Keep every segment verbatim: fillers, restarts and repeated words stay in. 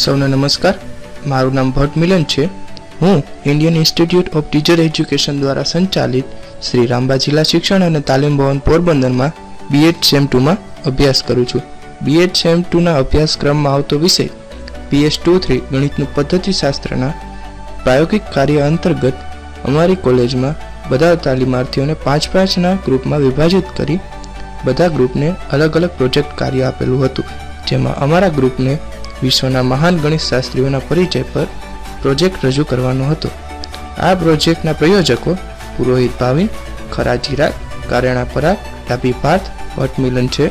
સૌને નમસ્કાર। મારું નામ ભટ્ટ મિલન છે। હું Indian Institute of Teacher Education દ્વારા સંચાલિત શ્રી રામબા જિલ્લા શિક્ષણ અને તાલીમ ભવન પોરબંદરમાં બીએડ સેમ ટુ માં અભ્યાસ કરું છું। બીએડ સેમ ટુ ના અભ્યાસક્રમમાં આવતો વિષય પીએસ ટુ થ્રી ગણિતનું પદ્ધતિશાસ્ત્રના પ્રાયોગિક કાર્ય અંતર્ગત અમારી કોલેજમાં બધા તાલીમાર્થીઓને પાંચ પાંચના ગ્રુપમાં વિભાજિત કરી બધા ગ્રુપને અલગ અલગ પ્રોજેક્ટ કાર્ય આપેલું હતું, જેમાં અમારા ગ્રુપને વિશ્વના મહાન ગણિત શાસ્ત્રીઓના પરિચય પર પ્રોજેક્ટ રજૂ કરવાનો હતો। આ પ્રોજેક્ટના પ્રયોજકો પુરોહિત ભાવિન, ખરા ચિરાગ, કારેણા પરાગ, ડાબી પાર્થ, ભટ્ટ મિલન છે।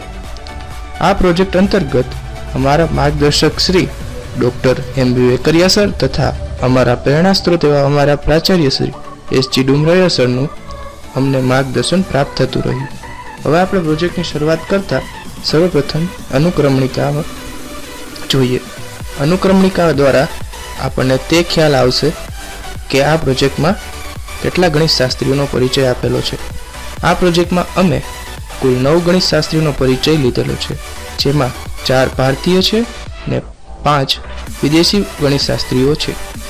આ પ્રોજેક્ટ અંતર્ગત અમારા માર્ગદર્શક Shri doctor M B Vekaria sir તથા અમારા પ્રેરણા સ્ત્રોત એવા અમારા પ્રાચાર્ય શ્રી એસ જી ડુમરાયા સરનું અમને માર્ગદર્શન પ્રાપ્ત થતું રહ્યું। હવે આપણે પ્રોજેક્ટની શરૂઆત કરતા સર્વપ્રથમ અનુક્રમણિકા જોઈએ। અનુક્રમણિકા દ્વારા આપણને તે ખ્યાલ આવશે કે આ પ્રોજેક્ટમાં કેટલા ગણિત શાસ્ત્રીઓનો પરિચય આપેલો છે। આ પ્રોજેક્ટમાં અમે કુલ નવ ગણિત શાસ્ત્રીઓનો પરિચય લીધેલો છે, જેમાં ચાર ભારતીય છે ને પાંચ વિદેશી ગણિત શાસ્ત્રીઓ છે।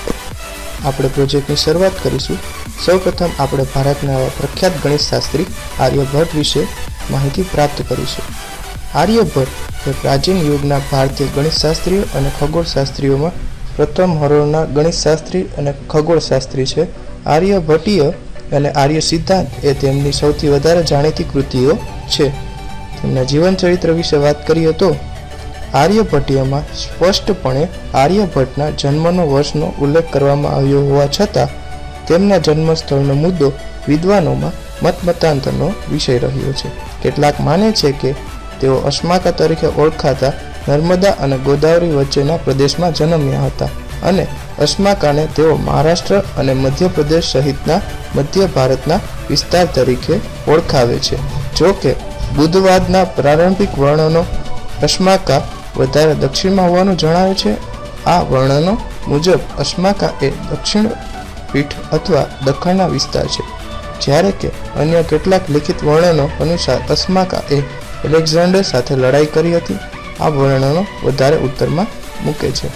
આપણે પ્રોજેક્ટની શરૂઆત કરીશું। સૌપ્રથમ આપણે ભારતના પ્રખ્યાત ગણિત શાસ્ત્રી આર્યભટ્ટ વિશે માહિતી પ્રાપ્ત કરીશું। આર્યભટ્ટ એ પ્રાચીન યુગના ભારતીય ગણિત શાસ્ત્રીઓ અને ખગોળશાસ્ત્રીઓમાં પ્રથમ હરોળના ગણિત શાસ્ત્રી અને ખગોળશાસ્ત્રી છે। આર્યભટ્ટીય અને આર્ય સિદ્ધાંત એ તેમની સૌથી વધારે જાણીતી કૃતિઓ છે। તેમના જીવન ચરિત્ર વિશે વાત કરીએ તો આર્યભટ્ટીયમાં સ્પષ્ટપણે આર્યભટ્ટના જન્મનો વર્ષનો ઉલ્લેખ કરવામાં આવ્યો હોવા છતાં તેમના જન્મસ્થળનો મુદ્દો વિદ્વાનોમાં મતમતાંતરનો વિષય રહ્યો છે। કેટલાક માને છે કે તેઓ અસ્માકા તરીકે ઓળખાતા નર્મદા અને ગોદાવરી વચ્ચેના પ્રદેશમાં જન્મ્યા હતા અને અસ્માકાને તેઓ મહારાષ્ટ્ર અને મધ્યપ્રદેશ સહિતના મધ્ય ભારતના વિસ્તાર તરીકે ઓળખાવે છે। જો કે બુદ્ધવાદના પ્રારંભિક વર્ણનો અસ્માકા વધારે દક્ષિણમાં હોવાનું જણાવે છે। આ વર્ણનો મુજબ અસ્માકા એ દક્ષિણ પીઠ અથવા દખણના વિસ્તાર છે, જ્યારે કે અન્ય કેટલાક લિખિત વર્ણનો અનુસાર અસ્માકા એ એલેક્ઝાન્ડર સાથે લડાઈ કરી હતી। આ વર્ણનો વધારે ઉત્તરમાં મૂકે છે।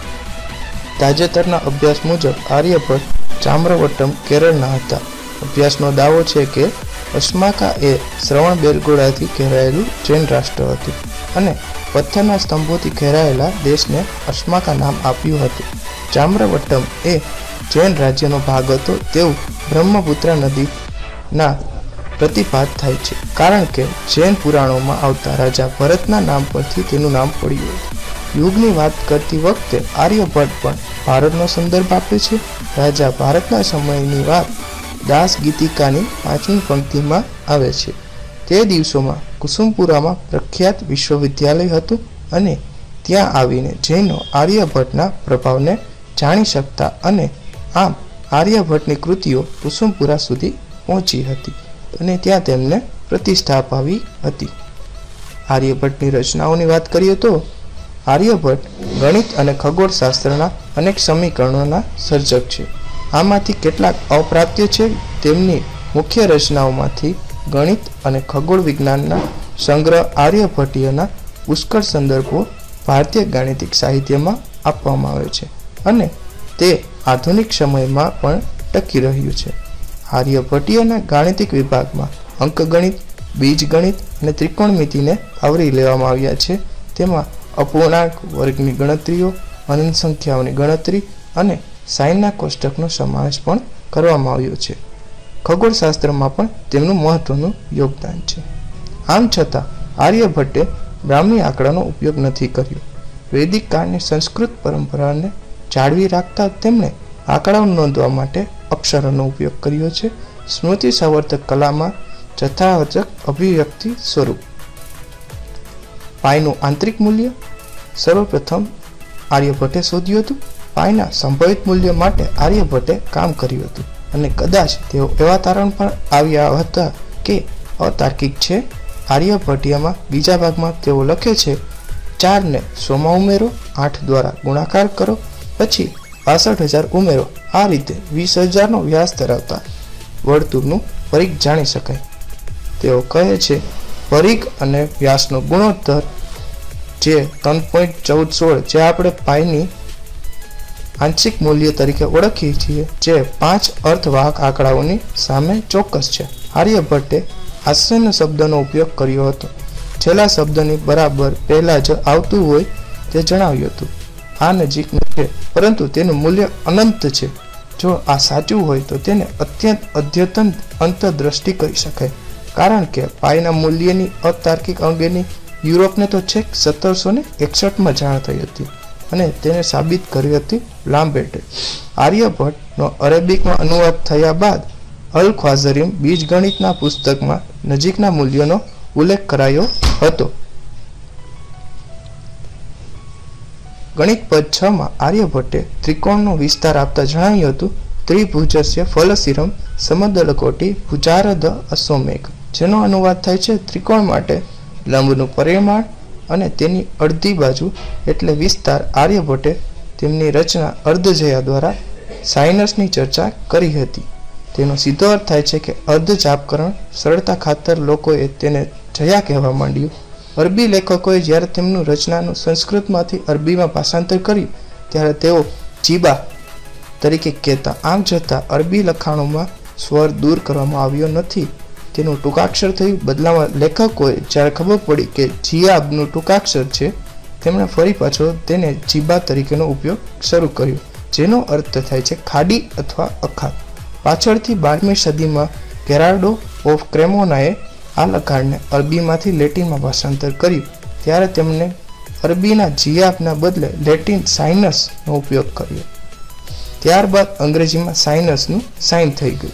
તાજેતરના અભ્યાસ મુજબ આર્યભટ્ટ ચામ્રવટ્ટમ કેરળના હતા। અભ્યાસનો દાવો છે કે અસ્માકા એ શ્રવણ બેલગોળાથી ઘેરાયેલું જૈન રાષ્ટ્ર હતું અને પથ્થરના સ્તંભોથી ઘેરાયેલા દેશને અસ્માકા નામ આપ્યું હતું। ચામ્રવટ્ટમ એ જૈન રાજ્યનો ભાગ હતો તેવું બ્રહ્મપુત્રા નદીના પ્રતિપાત થાય છે, કારણ કે જૈન પુરાણોમાં આવતા રાજા ભરતના નામ પરથી તેનું નામ પડ્યું હતું। યુગની વાત કરતી વખતે આર્યભટ્ટ પણ ભારતનો સંદર્ભ આપે છે। રાજા ભારતના સમયની વાત દાસ ગીતિકાની પાંચમી પંક્તિમાં આવે છે। તે દિવસોમાં કુસુમપુરામાં પ્રખ્યાત વિશ્વવિદ્યાલય હતું અને ત્યાં આવીને જૈનો આર્યભટ્ટના પ્રભાવને જાણી શકતા અને આમ આર્યભટ્ટની કૃતિઓ કુસુમપુરા સુધી પહોંચી હતી અને ત્યાં તેમને પ્રતિષ્ઠા અપાવી હતી। આર્યભટ્ટની રચનાઓની વાત કરીએ તો આર્યભટ્ટ ગણિત અને ખગોળશાસ્ત્રના અનેક સમીકરણોના સર્જક છે। આમાંથી કેટલાક અપ્રાપ્ય છે। તેમની મુખ્ય રચનાઓમાંથી ગણિત અને ખગોળ વિજ્ઞાનના સંગ્રહ આર્યભટ્ટીયના પુષ્કળ સંદર્ભો ભારતીય ગાણિતિક સાહિત્યમાં આપવામાં આવે છે અને તે આધુનિક સમયમાં પણ ટકી રહ્યું છે। આર્યભટ્ટીયના ગાણિતિક વિભાગમાં અંકગણિત, બીજગણિત અને ત્રિકોણમિતિને આવરી લેવામાં આવ્યા છે। તેમાં અપૂર્ણાંક, વર્ગની ગણતરીઓ, અનંત સંખ્યાઓની ગણતરી અને સાઇનના કોષ્ટકનો સમાવેશ પણ કરવામાં આવ્યો છે। ખગોળશાસ્ત્રમાં પણ તેમનું મહત્વનું યોગદાન છે। આમ છતાં આર્યભટ્ટે બ્રાહ્મી આંકડાનો ઉપયોગ નથી કર્યો। વૈદિક કાળની સંસ્કૃત પરંપરાને જાળવી રાખતા તેમણે આંકડાઓ નોંધવા માટે અક્ષરોનો ઉપયોગ કર્યો છે। સ્મૃતિ સંવર્ધક કલામાં જથ્થાવચક અભિવ્યક્તિ સ્વરૂપ પાઈનું આંતરિક મૂલ્ય સર્વપ્રથમ આર્યભટ્ટે શોધ્યું હતું। પાઈના સંભવિત મૂલ્ય માટે આર્યભટ્ટે કામ કર્યું હતું અને કદાચ તેઓ એવા તારણ પર આવ્યા હતા કે અતાર્કિક છે। આર્યભટ્ટીયમાં બીજા ભાગમાં તેઓ લખે છે, ચારને સોમાં ઉમેરો, આઠ દ્વારા ગુણાકાર કરો, પછી બાસઠ હજાર ઉમેરો। આ રીતે વીસ હજારનો વ્યાસ ધરાવતા વર્તુળનું પરિઘ જાણી શકાય। તેઓ કહે છે, પરિઘ અને વ્યાસનો ગુણોત્તર જે ત્રણ પોઈન્ટ ચૌદ સોળ જે આપણે પાઈની આંશિક મૂલ્ય તરીકે ઓળખીએ છીએ, જે પાંચ અર્થવાહક આંકડાઓની સામે ચોક્કસ છે. આર્યભટ્ટે આશ્ચર્ય શબ્દનો ઉપયોગ કર્યો હતો. છેલ્લા શબ્દની બરાબર પહેલા જ આવતું હોય તે જણાવ્યું હતું. આ નજીકનું છે, પરંતુ તેનું મૂલ્ય અનંત છે. જો આ સાચું હોય તો તેને અત્યંત અદ્યતન અંતર્દ્રષ્ટિ કહી શકાય, કારણ કે પાયના મૂલ્યની અતાર્કિક અંગેની યુરોપને તો છેક સત્તરસો ને એકસઠમાં જાણ થઈ હતી અને તેને સાબિત કરી હતી લામ્બર્ટે. આર્યભટ્ટનો અરેબિકમાં અનુવાદ થયા બાદ અલ ખ્વાઝરીમ બીજગણિતના પુસ્તકમાં નજીકના મૂલ્યોનો ઉલ્લેખ કરાયો હતો. ગણિત પદ છ માં આર્યભટ્ટે ત્રિકોણનો વિસ્તાર આપતા જણાવ્યું હતું, ત્રિભુજસ્ય ફલશિરમ સમદલકોટી ભુજારદ અશ્વમેઘ, જેનો અનુવાદ થાય છે ત્રિકોણ માટે લંબનું પરિમાણ અને તેની અડધી બાજુ એટલે વિસ્તાર. આર્યભટ્ટે તેમની રચના અર્ધજયા દ્વારા સાઇનસની ચર્ચા કરી હતી. તેનો સીધો અર્થ થાય છે કે અર્ધજાપકરણ. સરળતા ખાતર લોકોએ તેને જયા કહેવા માંડ્યું. અરબી લેખકોએ જ્યારે તેમનું રચનાનું સંસ્કૃતમાંથી અરબીમાં ભાષાંતર કર્યું ત્યારે તેઓ જીબા તરીકે કહેતા. આમ છતાં અરબી લખાણોમાં સ્વર દૂર કરવામાં આવ્યો નથી, તેનું ટૂંકાક્ષર થયું. બદલામાં લેખકોએ જ્યારે ખબર પડી કે જીયાબનું ટૂંકાક્ષર છે, તેમણે ફરી પાછો તેને જીબા તરીકેનો ઉપયોગ શરૂ કર્યો, જેનો અર્થ થાય છે ખાડી અથવા અખાત. પાછળથી બારમી સદીમાં ગેરાર્ડો ઓફ ક્રેમોનાએ આ લખાણને અરબીમાંથી લેટિનમાં ભાષાંતર કર્યું, ત્યારે તેમણે અરબીના જીયાબના બદલે લેટિન સાઇનસનો ઉપયોગ કર્યો. ત્યારબાદ અંગ્રેજીમાં સાઇનસનું સાઇન થઈ ગયું.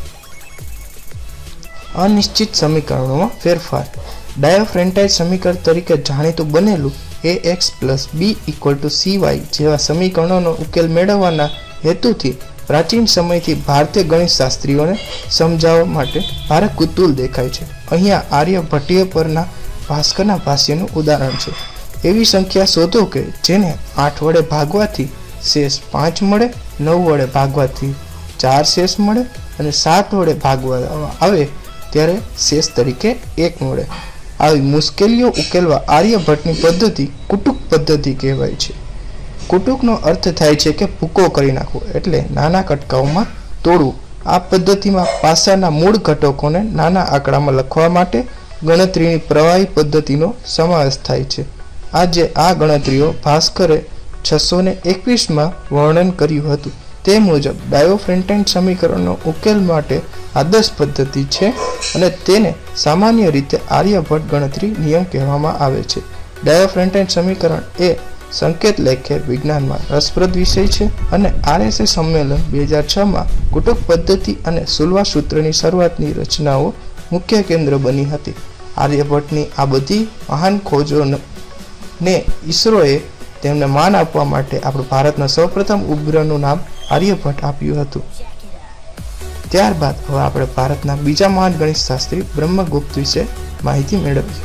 અનિશ્ચિત સમીકરણોમાં ફેરફાર. ડાયોફ્રેન્ટાઇડ સમીકરણ તરીકે જાણીતું બનેલું A X plus B equal to C Y જેવા સમીકરણોનો ઉકેલ મેળવવાના હેતુથી પ્રાચીન સમયથી ભારતીય ગણિતશાસ્ત્રીઓને સમજાવવા માટે ભારે કુતૂહલ દેખાય છે. અહીંયા આર્યભટ્ટીય પરના ભાસ્કરના ભાષ્યનું ઉદાહરણ છે. એવી સંખ્યા શોધો કે જેને આઠ વડે ભાગવાથી શેષ પાંચ મળે, નવ વડે ભાગવાથી ચાર શેષ મળે અને સાત વડે ભાગવા આવે ત્યારે શેષ તરીકે એક મળે. આવી મુશ્કેલીઓ ઉકેલવા આર્યભટ્ટની પદ્ધતિ કુટુક પદ્ધતિ કહેવાય છે. કુટુકનો અર્થ થાય છે કે ભૂકો કરી નાખવો, એટલે નાના કટકાઓમાં તોડવું. આ પદ્ધતિમાં પાસાના મૂળ ઘટકોને નાના આંકડામાં લખવા માટે ગણતરીની પ્રવાહી પદ્ધતિનો સમાવેશ થાય છે. આજે આ ગણતરીઓ ભાસ્કરે છસો ને એકવીસમાં વર્ણન કર્યું હતું. તે મુજબ ડાયોફ્રેન્ટાઇન સમીકરણનો ઉકેલ માટે આદર્શ પદ્ધતિ છે અને તેને સામાન્ય રીતે આર્યભટ્ટ ગણતરી નિયમ કહેવામાં આવે છે. ડાયોફ્રેન્ટાઇન સમીકરણ એ સંકેત લેખે વિજ્ઞાનમાં રસપ્રદ વિષય છે અને આરએસએ સંમેલન બે હજાર છ માં કુટુક પદ્ધતિ અને સુલવા સૂત્રની શરૂઆતની રચનાઓ મુખ્ય કેન્દ્ર બની હતી. આર્યભટ્ટની આ બધી મહાન ખોજોને ઈસરોએ તેમને માન આપવા માટે આપણું ભારતના સૌપ્રથમ ઉપગ્રહનું નામ આર્યભટ્ટ આપ્યું હતું. ત્યારબાદ હવે આપણે ભારતના બીજા મહાન ગણિતશાસ્ત્રી બ્રહ્મગુપ્ત વિશે માહિતી મેળવીએ.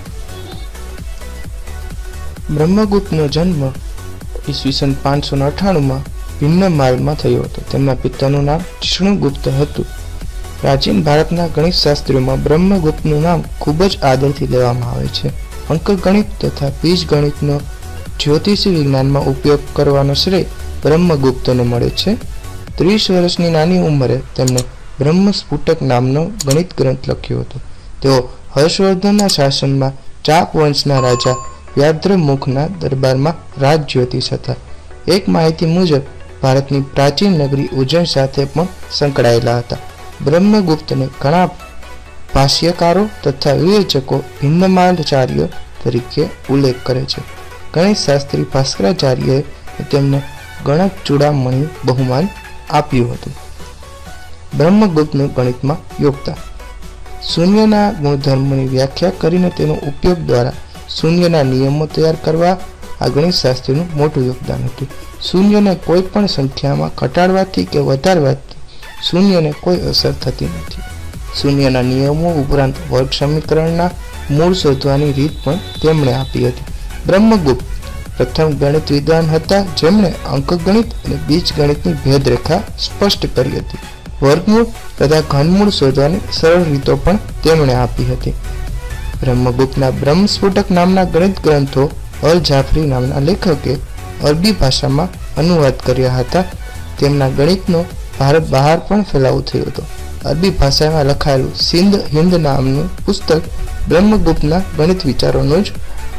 બ્રહ્મગુપ્તનો જન્મ ઈસવીસન પાંચસો અઠ્ઠાણુંમાં ભિન્નમાલમાં થયો હતો. તેમના પિતાનું નામ વિષ્ણુગુપ્ત હતું. પ્રાચીન ભારતના ગણિતશાસ્ત્રીઓમાં બ્રહ્મગુપ્તનું નામ ખૂબ જ આદરથી લેવામાં આવે છે. અંકગણિત તથા બીજગણિતનો જ્યોતિષી વિજ્ઞાનમાં ઉપયોગ કરવાનો શ્રેય બ્રહ્મગુપ્તને મળે છે. ત્રીસ વર્ષની નાની ઉંમરે તેમણે બ્રહ્મસ્ફુટક નામનો ગણિત ગ્રંથ લખ્યો હતો. તેઓ હર્ષવર્ધનના શાસનમાં ચાપ વંશના રાજા વ્યાઘ્રમુખના દરબારમાં રાજજ્યોતિષ હતા. એક માહિતી મુજબ ભારતની પ્રાચીન નગરી ઉજ્જૈન સાથે પણ સંકળાયેલા હતા. બ્રહ્મગુપ્તને ઘણા ભાષ્યકારો તથા વિવેચકો ભિન્નમાલચાર્ય તરીકે ઉલ્લેખ કરે છે. ગણિતશાસ્ત્રી ભાસ્કરાચાર્યએ તેમને ગણક ચૂડામણી બહુમાન આપ્યું હતું. બ્રહ્મગુપ્તનું ગણિતમાં યોગદાન. શૂન્યના ગુણધર્મોની વ્યાખ્યા કરીને તેનો ઉપયોગ દ્વારા શૂન્યના નિયમો તૈયાર કરવા આ ગણિતશાસ્ત્રીનું મોટું યોગદાન હતું. શૂન્યને કોઈ પણ સંખ્યામાં ઘટાડવાથી કે વધારવાથી શૂન્યને કોઈ અસર થતી નથી. શૂન્યના નિયમો ઉપરાંત વર્ગ સમીકરણના મૂળ શોધવાની રીત પણ તેમણે આપી હતી. બ્રહ્મગુપ્ત પ્રથમ ગણિત વિદ્વાન હતા જેમણે અંકગણિત અને બીજગણિતની ભેદરેખા સ્પષ્ટ કરી હતી. વર્ગમૂળ તથા ઘનમૂળ શોધવાની સરળ રીતો પણ તેમણે આપી હતી. બ્રહ્મગુપ્તના બ્રહ્મસ્ફુટક નામના ગણિત ગ્રંથો અલ જાફરી નામના લેખકે અરબી ભાષામાં અનુવાદ કર્યા હતા। તેમના ગણિતનો ભારત બહાર પણ ફેલાવો થયો હતો। અરબી ભાષામાં લખાયેલું સિંધ હિન્દ નામનું પુસ્તક બ્રહ્મગુપ્તના ગણિત વિચારોનો જ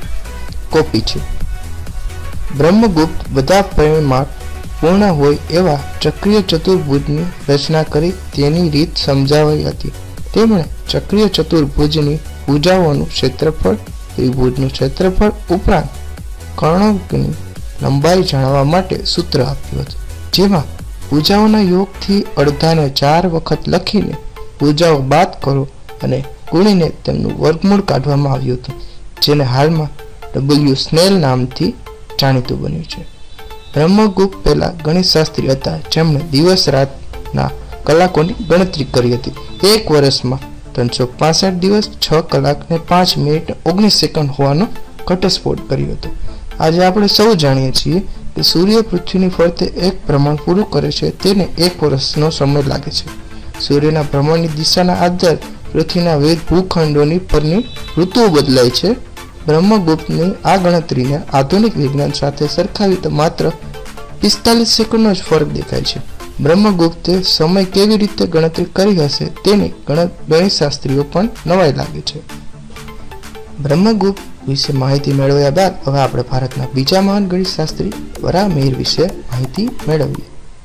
કોપી છે। બ્રહ્મગુપ્ત બધા પરિમાણ પૂર્ણ હોય એવા ચક્રીય ચતુર્ભુજની રચના કરી તેની રીત સમજાવી હતી। તેમણે ચક્રીય ચતુર્ભુજની ભુજાઓનું ક્ષેત્રફળ, ત્રિભુજનું ક્ષેત્રફળ ઉપરાંત કર્ણકની લંબાઈ જાણવા માટે સૂત્ર આપ્યું હતું, જેમાં ભુજાઓના યોગથી અડધાને ચાર વખત લખીને ભુજાઓ બાદ કરો અને ગુણીને તેમનું વર્ગમૂળ કાઢવામાં આવ્યું હતું, જેને હાલમાં ડબલ્યુ સ્નેલ નામથી જાણીતું બન્યું છે। બ્રહ્મગુપ્ત પહેલા ગણિતશાસ્ત્રી હતા, જેમણે દિવસ રાતના કલાકોની ગણતરી કરી હતી। એક વર્ષમાં ત્રણસો પાસઠ દિવસ, છ કલાક ને પાંચ મિનિટ ઓગણીસ સેકન્ડ હોવાનો ઘટસ્ફોટ કર્યો હતો। આજે આપણે સૌ જાણીએ છીએ કે સૂર્ય પૃથ્વીની ફરતે એક ભ્રમણ પૂરું કરે છે તેને એક વર્ષનો સમય લાગે છે। સૂર્યના ભ્રમણની દિશાના આધારે પૃથ્વીના વિવિધ ભૂખંડોની પરની ઋતુઓ બદલાય છે। બ્રહ્મગુપ્તની આ ગણતરીને આધુનિક વિજ્ઞાન સાથે સરખાવી તો માત્ર પિસ્તાલીસ સેકન્ડનો જ ફરક દેખાય છે। બ્રહ્મગુપ્તે સમય કેવી રીતે ગણતરી કરી હશે તેની ગણિતશાસ્ત્રીઓ પણ નવાઈ લાગે છે। બ્રહ્મગુપ્ત વિશે માહિતી મેળવ્યા બાદ હવે આપણે ભારતના બીજા મહાન ગણિતશાસ્ત્રી વરાહમિહિર વિશે માહિતી મેળવીએ।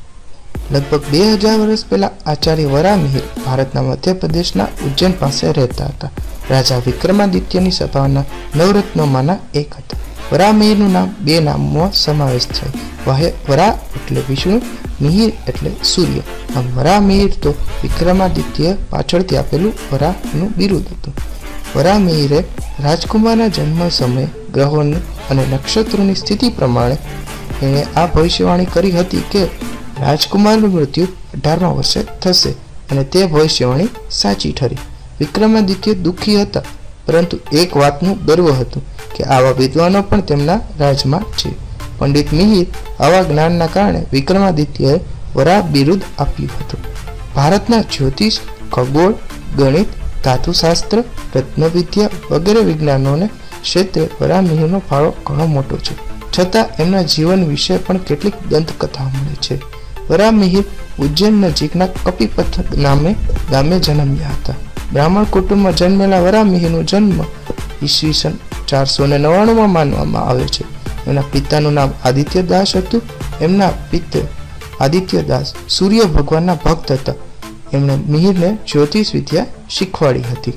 લગભગ બે હજાર વર્ષ પહેલા આચાર્ય વરાહમિહિર ભારતના મધ્યપ્રદેશના ઉજ્જૈન પાસે રહેતા હતા। રાજા વિક્રમાદિત્યની સભાના નવરત્નોમાંના એક હતા। વરાહમિહિરનું નામ બે નામમાં સમાવેશ થાય। વરા એટલે વિષ્ણુ, મિહિર એટલે સૂર્ય। આમ વરાહમિહિર તો વિક્રમાદિત્ય પાછળથી આપેલું વરાહનું બિરુદ હતું। વરાહમિહિરે રાજકુમારના જન્મ સમયે ગ્રહોની અને નક્ષત્રોની સ્થિતિ પ્રમાણે એણે આ ભવિષ્યવાણી કરી હતી કે રાજકુમારનું મૃત્યુ અઢારમા વર્ષે થશે અને તે ભવિષ્યવાણી સાચી ઠરી। વિક્રમાદિત્ય દુઃખી હતા, પરંતુ એક વાતનું ગર્વ હતું કે આવા વિદ્વાનો પણ તેમના રાજમાં છે। પંડિત મિહિર આવા જ્ઞાનના કારણે વિક્રમાદિત્યએ વરાહ બિરુદ આપ્યું હતું। ભારતના જ્યોતિષ, ખગોળ, ગણિત, ધાતુશાસ્ત્ર, રત્નવિદ્યા વગેરે વિજ્ઞાનોને ક્ષેત્રે વરાહમિહિરનો ફાળો ઘણો મોટો છે, છતાં એમના જીવન વિશે પણ કેટલીક દંતકથાઓ મળે છે। વરાહમિહિર ઉજ્જૈન નજીકના કપિપથ નામે ગામે જન્મ્યા હતા। બ્રાહ્મણ કુટુંબમાં જન્મેલા વરાહમિહિરનો જન્મ ઈસવીસન ચારસો ને નવ્વાણુંમાં માનવામાં આવે છે। એમના પિતાનું નામ આદિત્ય દાસ હતું। એમના પિતા આદિત્ય દાસ સૂર્ય ભગવાનના ભક્ત હતા। એમણે મિહિરને જ્યોતિષ વિદ્યા શીખવાડી હતી।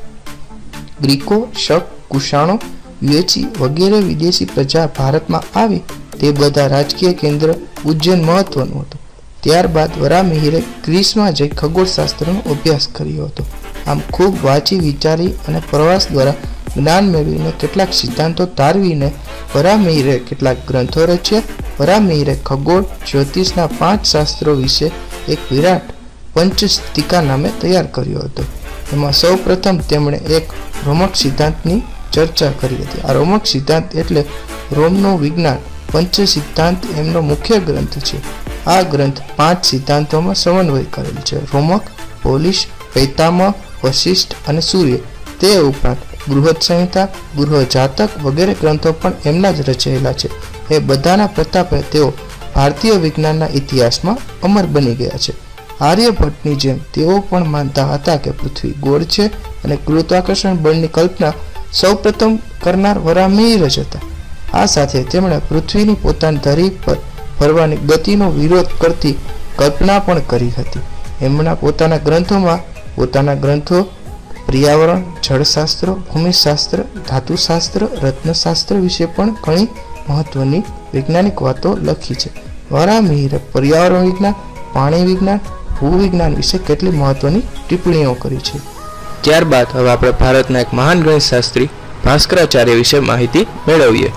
ગ્રીકો, શક, કુષાણો, યુએચી વગેરે વિદેશી પ્રજા ભારતમાં આવી તે બધા રાજકીય કેન્દ્ર ઉજ્જૈન મહત્વનું હતું। ત્યારબાદ વરાહમિહિરે ગ્રીસમાં જઈ ખગોળશાસ્ત્રનો અભ્યાસ કર્યો હતો। આમ ખૂબ વાંચી વિચારી અને પ્રવાસ દ્વારા જ્ઞાન મેળવીને કેટલાક સિદ્ધાંતો તારવીને વરાહમિહિરે કેટલાક ગ્રંથો રચ્યા। વરાહમિહિરે ખગોળ, જ્યોતિષના પાંચ શાસ્ત્રો વિશે એક વિરાટ પંચસ્તિકા નામે તૈયાર કર્યો હતો। એમાં સૌ પ્રથમ તેમણે એક રોમક સિદ્ધાંતની ચર્ચા કરી હતી। આ રોમક સિદ્ધાંત એટલે રોમનું વિજ્ઞાન। પંચ સિદ્ધાંત એમનો મુખ્ય ગ્રંથ છે। આ ગ્રંથ પાંચ સિદ્ધાંતોમાં સમન્વય કરેલ છે: રોમક, પોલિશ, પૈતામહ, વશિષ્ઠ અને સૂર્ય। તે ઉપરાંત બૃહદ સંહિતા, બૃહદ જાતક વગેરે ગ્રંથો પણ એમના જ રચાયેલા છે। એ બધાના પ્રતાપે તેઓ ભારતીય વિજ્ઞાનના ઇતિહાસમાં અમર બની ગયા છે। આર્યભટ્ટની જેમ તેઓ પણ માનતા હતા કે પૃથ્વી ગોળ છે અને ગુરુત્વાકર્ષણ બળની કલ્પના સૌપ્રથમ કરનાર વરાહમિહિર જ હતા। આ સાથે તેમણે પૃથ્વીની પોતાની ધરી પર ફરવાની ગતિનો વિરોધ કરતી કલ્પના પણ કરી હતી। એમના પોતાના ગ્રંથોમાં પોતાના ગ્રંથો પર્યાવરણ, જળશાસ્ત્ર, ભૂમિશાસ્ત્ર, ધાતુશાસ્ત્ર, રત્નશાસ્ત્ર વિશે પણ ઘણી મહત્વની વૈજ્ઞાનિક વાતો લખી છે। વરાહમિહિરે પર્યાવરણ વિજ્ઞાન, પાણી વિજ્ઞાન, ભૂવિજ્ઞાન વિશે કેટલી મહત્વની ટિપ્પણીઓ કરી છે। ત્યારબાદ હવે આપણે ભારતના એક મહાન ગણિતશાસ્ત્રી ભાસ્કરાચાર્ય વિશે માહિતી મેળવીએ।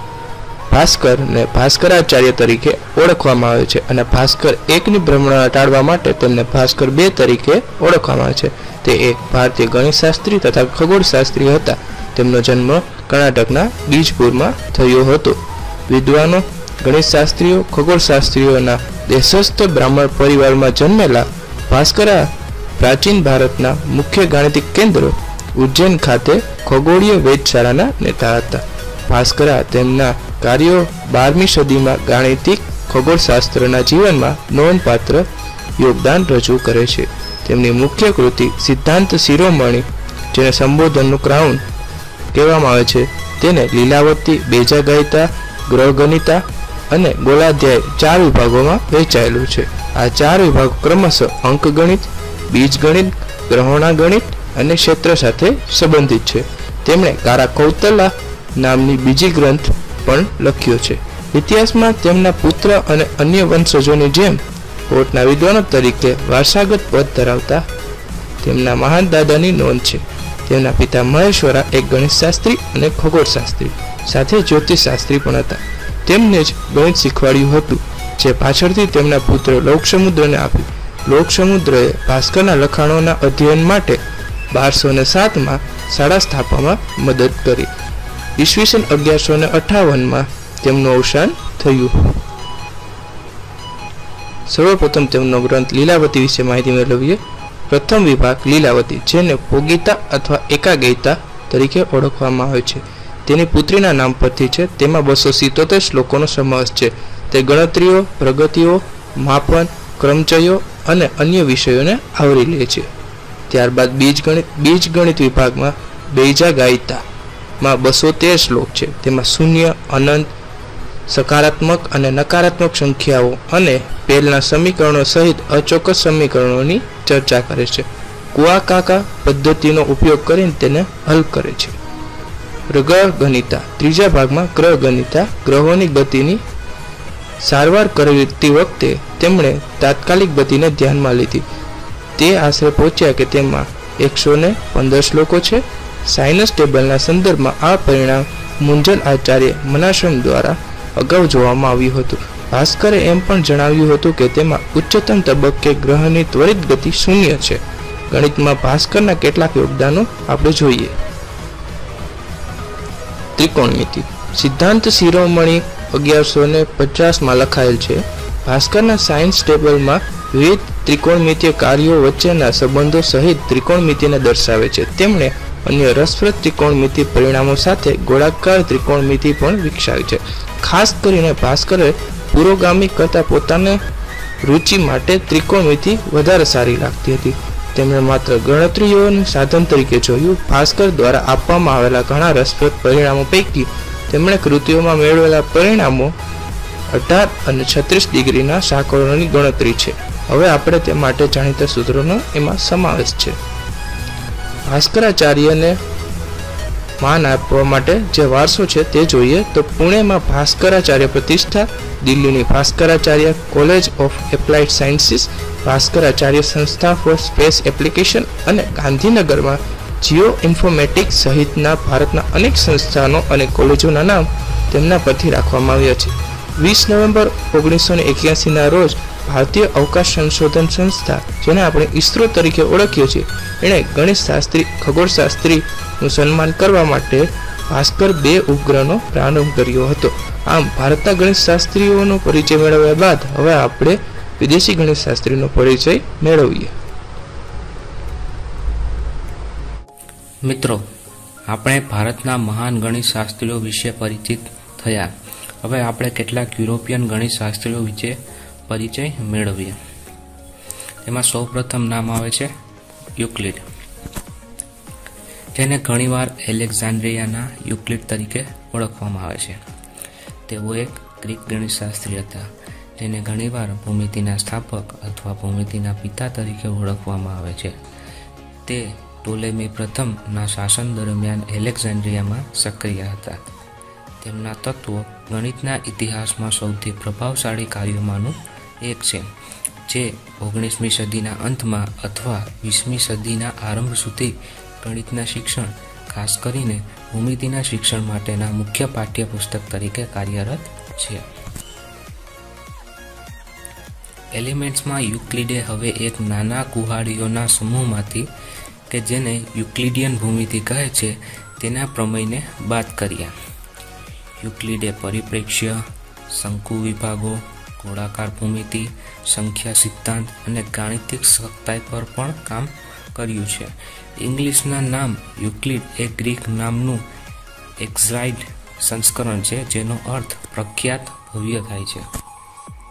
ભાસ્કર ને ભાસ્કરાચાર્ય તરીકે ઓળખવામાં આવે છે અને ભાસ્કર એકની ભ્રમણા ટાળવા માટે તેમને ભાસ્કર બે તરીકે ઓળખવામાં આવે છે। તે એક ભારતીય ગણિતશાસ્ત્રી તથા ખગોળશાસ્ત્રી હતા। તેમનો જન્મ કર્ણાટકના બીજપુરમાં થયો હતો। વિદ્વાનો, ગણિતશાસ્ત્રીઓ, ખગોળશાસ્ત્રીઓના દેશસ્થ બ્રાહ્મણ પરિવારમાં જન્મેલા ભાસ્કરા પ્રાચીન ભારતના મુખ્ય ગાણિતિક કેન્દ્ર ઉજ્જૈન ખાતે ખગોળીય વેધશાળાના નેતા હતા। ભાસ્કરા તેમના કાર્યો બારમી સદીમાં ગાણિતિક ખગોળશાસ્ત્રના જીવનમાં નોંધપાત્ર યોગદાન રજૂ કરે છે. તેમની મુખ્ય કૃતિ સિદ્ધાંત શિરોમણી, જેને સંબોધનનું ક્રાઉન કહેવામાં આવે છે, તેને લીલાવતી, બેજાગાયિતા, ગ્રહગણિતા અને ગોળાધ્યાય ચાર વિભાગોમાં વહેંચાયેલું છે. આ ચાર વિભાગો ક્રમશઃ અંકગણિત, બીજગણિત, ગ્રહોના ગણિત અને ક્ષેત્ર સાથે સંબંધિત છે. તેમણે કારા કૌતલા નામની બીજી ગ્રંથ પણ લખ્યો છે. ઇતિહાસમાં તેમના પુત્ર અને અન્ય વંશજોની જેમ કોર્ટના વિદ્વાનો તરીકે વારસાગત પદ ધરાવતા તેમના મહાન દાદાની નોંધ છે. તેમના પિતા મહેશ્વરા એક ગણિતશાસ્ત્રી અને ખગોળશાસ્ત્રી સાથે જ્યોતિષશાસ્ત્રી પણ હતા. તેમને જ ગણિત શીખવાડ્યું હતું, જે પાછળથી તેમના પુત્ર લોકસમુદ્રને આપ્યું. લોકસમુદ્રએ ભાસ્કરના લખાણોના અધ્યયન માટે બારસો ને સાતમાં શાળા સ્થાપવામાં મદદ કરી. ઈસવીસન અગિયારસો ને અઠાવનમાં તેમનું અવસાન થયું. સર્વપ્રથમ તેમનો ગ્રંથ લીલાવતી વિશે માહિતી મેળવીએ. પ્રથમ વિભાગ લીલાવતી, જેને ભોગિતા અથવા એકાગેયતા તરીકે ઓળખવામાં આવે છે, તેની પુત્રીના નામ પરથી છે. તેમાં બસો સિત્તોતેર શ્લોકોનો સમાવેશ છે. તે ગણતરીઓ, પ્રગતિઓ, માપન, ક્રમચયો અને અન્ય વિષયોને આવરી લે છે. ત્યારબાદ બીજગણિત બીજગણિત વિભાગમાં બેજાગાયિતામાં બસો તેર શ્લોક છે. તેમાં શૂન્ય, અનંત, સકારાત્મક અને નકારાત્મક સંખ્યાઓ અને પહેલના સમીકરણો સહિત અચોક્કસ સમીકરણોની ચર્ચા કરે છે. કુઆકાકા પદ્ધતિનો ઉપયોગ કરીને તેને હલ કરે છે. ગ્રહગણિતા ત્રીજા ભાગમાં ગ્રહગણિતા ગ્રહોની ગતિની સારવાર કરતી વખતે તેમણે તાત્કાલિક ગતિને ધ્યાનમાં લીધી. તે આશરે પહોંચ્યા કે તેમાં એકસો ને પંદર શ્લોકો છે. સાઇનસ ટેબલના સંદર્ભમાં આ પરિણામ મુંજલ આચાર્ય મનાશ્રમ દ્વારા અગાઉ જોવામાં આવ્યું હતું. ભાસ્કરે એમ પણ જણાવ્યું હતું કે તેમાં ઉચ્ચતમ તબક્કે ગ્રહની ત્વરિત ગતિ શૂન્ય છે. ગણિતમાં ભાસ્કરના કેટલાક યોગદાનો આપણે જોઈએ. ત્રિકોણમિતિ સિદ્ધાંત શિરોમણી અગિયારસો ને પચાસમાં લખાયેલ છે. ભાસ્કરના સાયન્સ ટેબલમાં વિવિધ ત્રિકોણમિતિય કાર્યો વચ્ચેના સંબંધો સહિત ત્રિકોણમિતિને દર્શાવે છે. તેમણે અન્ય રસપ્રદ ત્રિકોણમિતિ પરિણામો સાથે ગોળાકાર ત્રિકોણમિતિ પણ વિકસાવી છે. ખાસ કરીને ભાસ્કરે પુરોગામી કરતા પોતાને રુચિ માટે ત્રિકોણમિતિ વધારે સારી લાગતી હતી. તેમણે માત્ર ગણતરીઓનું સાધન તરીકે જોયું. ભાસ્કર દ્વારા આપવામાં આવેલા ઘણા રસપ્રદ પરિણામો પૈકી તેમણે કૃતિઓમાં મેળવેલા પરિણામો અઢાર અને છત્રીસ ડિગ્રીના સાંકળોની ગણતરી છે. હવે આપણે તે માટે જાણીતા સૂત્રોનો એમાં સમાવેશ છે. ભાસ્કરાચાર્યને માન આપવા માટે જે વારસો છે તે જોઈએ તો પુણેમાં ભાસ્કરાચાર્ય પ્રતિષ્ઠા, દિલ્હીની Bhaskaracharya college of applied sciences, Bhaskaracharya સંસ્થા ફોર સ્પેસ એપ્લિકેશન અને ગાંધીનગરમાં જીઓ ઇન્ફોર્મેટિક્સ સહિતના ભારતના અનેક સંસ્થાનો અને કોલેજોના નામ તેમના પરથી રાખવામાં આવ્યા છે. વીસ નવેમ્બર ઓગણીસો ને એક્યાસીના રોજ ભારતીય અવકાશ સંશોધન સંસ્થા, જેને આપણે ઇસરો તરીકે ઓળખીએ છીએ, એણે ગણિતશાસ્ત્રી ખગોળશાસ્ત્રીનું સન્માન કરવા માટે ભાસ્કર બે ઉપગ્રહનો પ્રારંભ કર્યો હતો. આમ ભારતના ગણિતશાસ્ત્રીઓનો પરિચય મેળવ્યા બાદ હવે આપણે વિદેશી ગણિતશાસ્ત્રીનો પરિચય મેળવીએ. મિત્રો, આપણે ભારતના મહાન ગણિતશાસ્ત્રીઓ વિશે પરિચિત થયા. હવે આપણે કેટલાક યુરોપિયન ગણિતશાસ્ત્રીઓ વિશે પરિચય મેળવીએ. તેમાં સૌપ્રથમ નામ આવે છે યુક્લિડ, જેને ઘણીવાર એલેક્ઝાન્ડ્રિયાના યુક્લિડ તરીકે ઓળખવામાં આવે છે. તેઓ એક ગ્રીક ગણિતશાસ્ત્રી હતા, જેને ઘણીવાર ભૂમિતિના સ્થાપક અથવા ભૂમિતિના પિતા તરીકે ઓળખવામાં આવે છે. તે ટોલેમી પ્રથમના શાસન દરમિયાન એલેક્ઝાન્ડ્રિયામાં સક્રિય હતા. તેમના તત્વો ગણિતના ઇતિહાસમાં સૌથી પ્રભાવશાળી કાર્યોમાંનું એક છે, જે ઓગણીસમી સદીના અંતમાં અથવા વીસમી સદીના આરંભ સુધી ગણિતના શિક્ષણ, ખાસ કરીને ભૂમિતિના શિક્ષણ માટેના મુખ્ય પાઠ્યપુસ્તક તરીકે કાર્યરત છે. એલિમેન્ટ્સમાં યુક્લિડે હવે એક નાના કુહાડીઓના સમૂહમાંથી કે જેને યુક્લિડિયન ભૂમિતિ કહે છે તેના પ્રમેયને બાદ કર્યા. યુક્લિડે પરિપ્રેક્ષ્ય, શંકુ વિભાગો, ગોળાકાર ભૂમિતિ, સંખ્યા સિદ્ધાંત અને ગાણિતિક સખ્તાઈ પર પણ કામ કર્યું છે. ઇંગ્લિશના નામ યુક્લિડ એ ગ્રીક નામનું એક્ઝાઇડ સંસ્કરણ છે, જેનો અર્થ પ્રખ્યાત ભવ્ય થાય છે.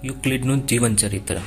યુક્લિડનું જીવનચરિત્ર.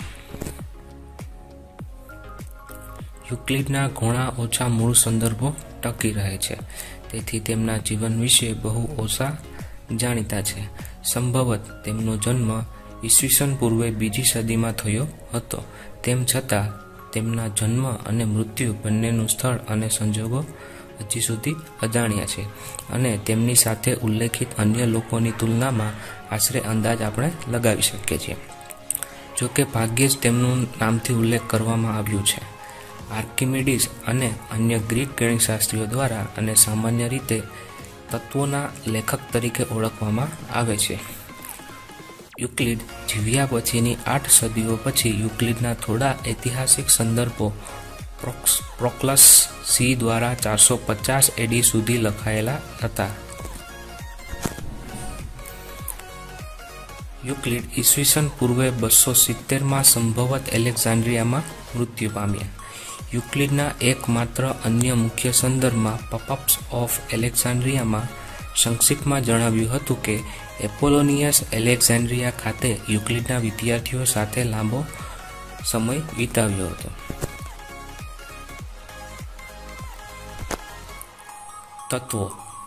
યુક્લિડના ઘણા ઓછા મૂળ સંદર્ભો ટકી રહે છે, તેથી તેમના જીવન વિશે બહુ ઓછા જાણીતા છે. સંભવત તેમનો જન્મ ઈસવીસન પૂર્વે બીજી સદીમાં થયો હતો. તેમ છતાં તેમના જન્મ અને મૃત્યુ બંનેનું સ્થળ અને સંજોગો હજી સુધી અજાણ્યા છે, અને તેમની સાથે ઉલ્લેખિત અન્ય લોકોની તુલનામાં આશરે અંદાજ આપણે લગાવી શકીએ છીએ. જોકે ભાગ્યે જ તેમનું નામથી ઉલ્લેખ કરવામાં આવ્યું છે. આર્કિમિડીઝ અને અન્ય ગ્રીક ગણિતશાસ્ત્રીઓ દ્વારા અને સામાન્ય રીતે તત્વોના લેખક તરીકે ઓળખવામાં આવે છે. યુક્લિડ જીવ્યા પછીની આઠ સદીઓ પછી યુક્લિડના થોડા ઐતિહાસિક સંદર્ભો પ્રોક્લસ સી દ્વારા ચારસો પચાસ એડી સુધી લખાયેલા હતા. યુક્લિડ ઈસવીસન પૂર્વે બસો સિત્તેરમાં સંભવત એલેક્ઝાન્ડ્રિયામાં મૃત્યુ પામ્યા. યુક્લિડના એકમાત્ર અન્ય મુખ્ય સંદર્ભમાં પપઅપ્સ ઓફ એલેક્ઝાન્ડ્રિયામાં સંક્ષિપ્તમાં જણાવ્યું હતું કે એપોલોનિયસ એલેક્ઝાન્ડ્રિયા ખાતે યુક્લિડના વિદ્યાર્થીઓ સાથે લાંબો સમય વિતાવ્યો હતો. તત્વો.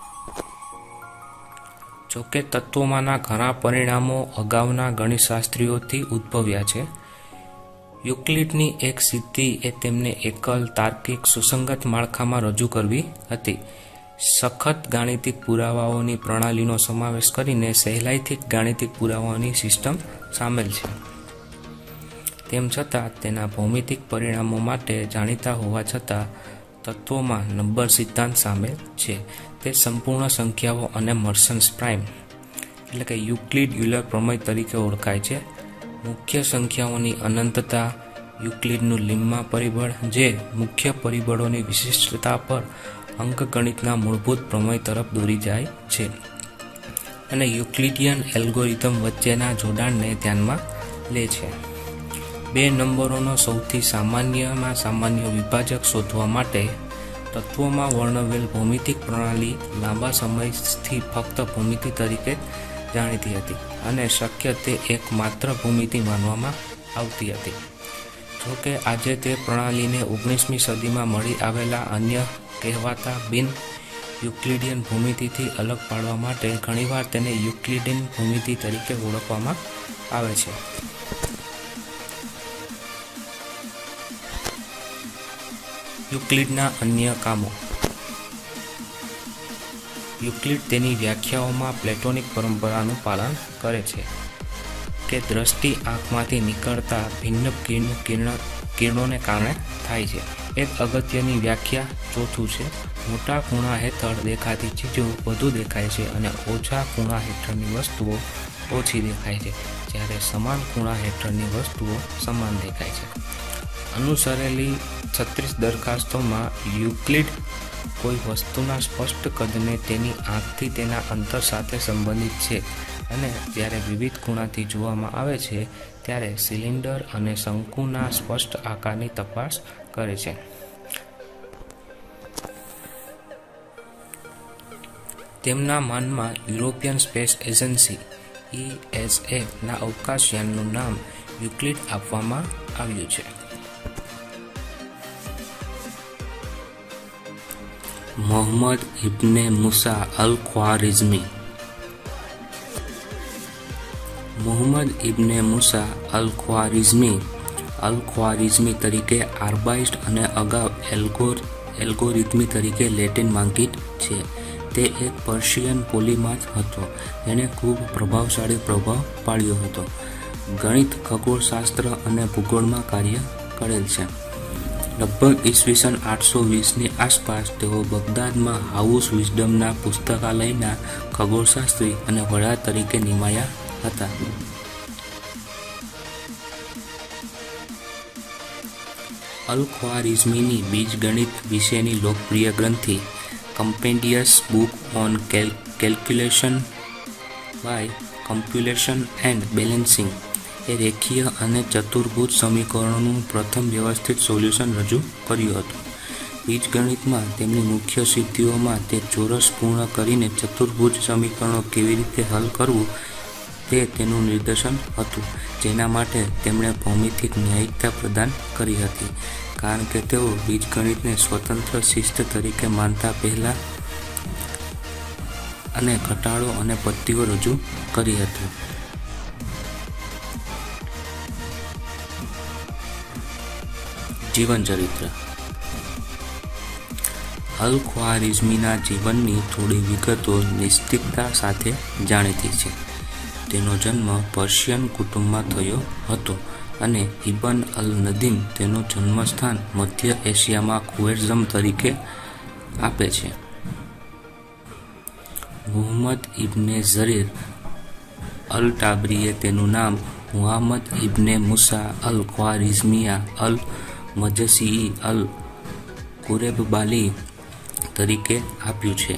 જોકે તત્વોમાંના ઘણા પરિણામો અગાઉના ગણિતશાસ્ત્રીઓથી ઉદ્ભવ્યા છે. યુક્લિડની એક સિદ્ધિ એ તેમને એકલ તાર્કિક સુસંગત માળખામાં રજૂ કરવી હતી. સખત ગાણિતિક પુરાવાઓની પ્રણાલીનો સમાવેશ કરીને સહેલાઈથી ગાણિતિક પુરાવાઓની સિસ્ટમ સામેલ છે. તેમ છતાં તેના ભૌમિતિક પરિણામો માટે જાણીતા હોવા છતાં તત્વોમાં નંબર સિદ્ધાંત સામેલ છે. તે સંપૂર્ણ સંખ્યાઓ અને મર્સન્સ પ્રાઇમ એટલે કે યુક્લિડ યુલર પ્રમેય તરીકે ઓળખાય છે. મુખ્ય સંખ્યાઓની અનંતતા, યુક્લિડનું લીમ્મા પરિબળ જે મુખ્ય પરિબળોની વિશિષ્ટતા પર અંકગણિતના મૂળભૂત પ્રમેય તરફ દોરી જાય છે, અને યુક્લિડિયન એલ્ગોરિધમ વચ્ચેના જોડાણને ધ્યાનમાં લે છે. બે નંબરોનો સૌથી સામાન્યમાં સામાન્ય વિભાજક શોધવા માટે તત્વોમાં વર્ણવેલ ભૌમિતિક પ્રણાલી લાંબા સમયથી ફક્ત ભૂમિતિ તરીકે જાણીતી હતી અને શક્ય તે એકમાત્ર ભૂમિતિ માનવામાં આવતી હતી. જોકે આજે તે પ્રણાલીને ઓગણીસમી સદીમાં મળી આવેલા અન્ય કહેવાતા બિન યુક્લિડિયન ભૂમિતિથી અલગ પાડવા માટે ઘણીવાર તેને યુક્લિડિયન ભૂમિતિ તરીકે ઓળખવામાં આવે છે. યુક્લિડના અન્ય કામો. યુક્લિડ તેની વ્યાખ્યાઓમાં પ્લેટોનિક પરંપરાનું પાલન કરે છે કે દ્રષ્ટિ આંખમાંથી નીકળતા ભિન્ન કિરણ કિરણોને કારણે થાય છે. એક અગત્યની વ્યાખ્યા ચોથું છે, મોટા ખૂણા હેઠળ દેખાતી ચીજો વધુ દેખાય છે અને ઓછા ખૂણા હેઠળની વસ્તુઓ ઓછી દેખાય છે, જ્યારે સમાન ખૂણા હેઠળની વસ્તુઓ સમાન દેખાય છે. અનુસરેલી છત્રીસ દરખાસ્તોમાં યુક્લિડ કોઈ વસ્તુના સ્પષ્ટ કદને તેની આંખથી તેના અંતર સાથે સંબંધિત છે, અને જ્યારે વિવિધ ખૂણાથી જોવામાં આવે છે ત્યારે સિલિન્ડર અને શંકુના સ્પષ્ટ આકારની તપાસ કરે છે. તેમના માનમાં European Space Agency E S A ના અવકાશયાનનું નામ યુક્લિડ આપવામાં આવ્યું છે. મોહમ્મદ ઇબ્ને મુસા અલ ખ્વારિઝમી. મોહમ્મદ ઇબ્ને મુસા અલ ખ્વારિઝમી અલ ખ્વારિઝમી તરીકે આર્બાઇસ્ટ અને અગાઉ એલ્ગોર એલ્ગોરિધમી તરીકે લેટિન માંકિત છે. તે એક પર્શિયન પોલીમાથ હતો જેણે ખૂબ પ્રભાવશાળી પ્રભાવ પાડ્યો હતો. ગણિત, ખગોળશાસ્ત્ર અને ભૂગોળમાં કાર્ય કરેલ છે. લગભગ ઈસવીસન આઠસો વીસની આસપાસ તેઓ બગદાદમાં હાઉસ વિઝડમના પુસ્તકાલયના ખગોળશાસ્ત્રી અને વડા તરીકે નિમાયા હતા. અલ ખ્વારિઝમીની બીજગણિત વિશેની લોકપ્રિય ગ્રંથિ compendious book on calculation by completion and balancing એ રેખીય અને ચતુર્ભુજ સમીકરણોનું પ્રથમ વ્યવસ્થિત સોલ્યુશન રજૂ કર્યું હતું. બીજગણિતમાં તેમની મુખ્ય સિદ્ધિઓમાં તે ચોરસ પૂર્ણ કરીને ચતુર્ભુજ સમીકરણો કેવી રીતે હલ કરવું તે તેનું નિદર્શન હતું, જેના માટે તેમણે ભૌમિતિક ન્યાયિકતા પ્રદાન કરી હતી, કારણ કે તેઓ બીજગણિતને સ્વતંત્ર શિસ્ત તરીકે માનતા પહેલા અને ઘટાડો અને પદ્ધતિઓ રજૂ કરી હતી. જીવન ચરિત્ર. અલ ખ્વારિઝમીના જીવનની થોડી વિગતો નિશ્ચિતતા સાથે જાણીતી છે. તેનો જન્મ પર્શિયન કુટુંબમાં થયો હતો અને ઇબન અલ નદીમ તેનું જન્મસ્થાન મધ્ય એશિયામાં ખુએઝમ તરીકે આપે છે. મુહમ્મદ ઇબ્ને ઝરીર અલ ટાબરીએ તેનું નામ મુહમ્મદ ઇબ્ને મુસા અલ ખ્વારિઝમિયા અલ મજસી અલ કુરેબબાલી તરીકે આપ્યું છે.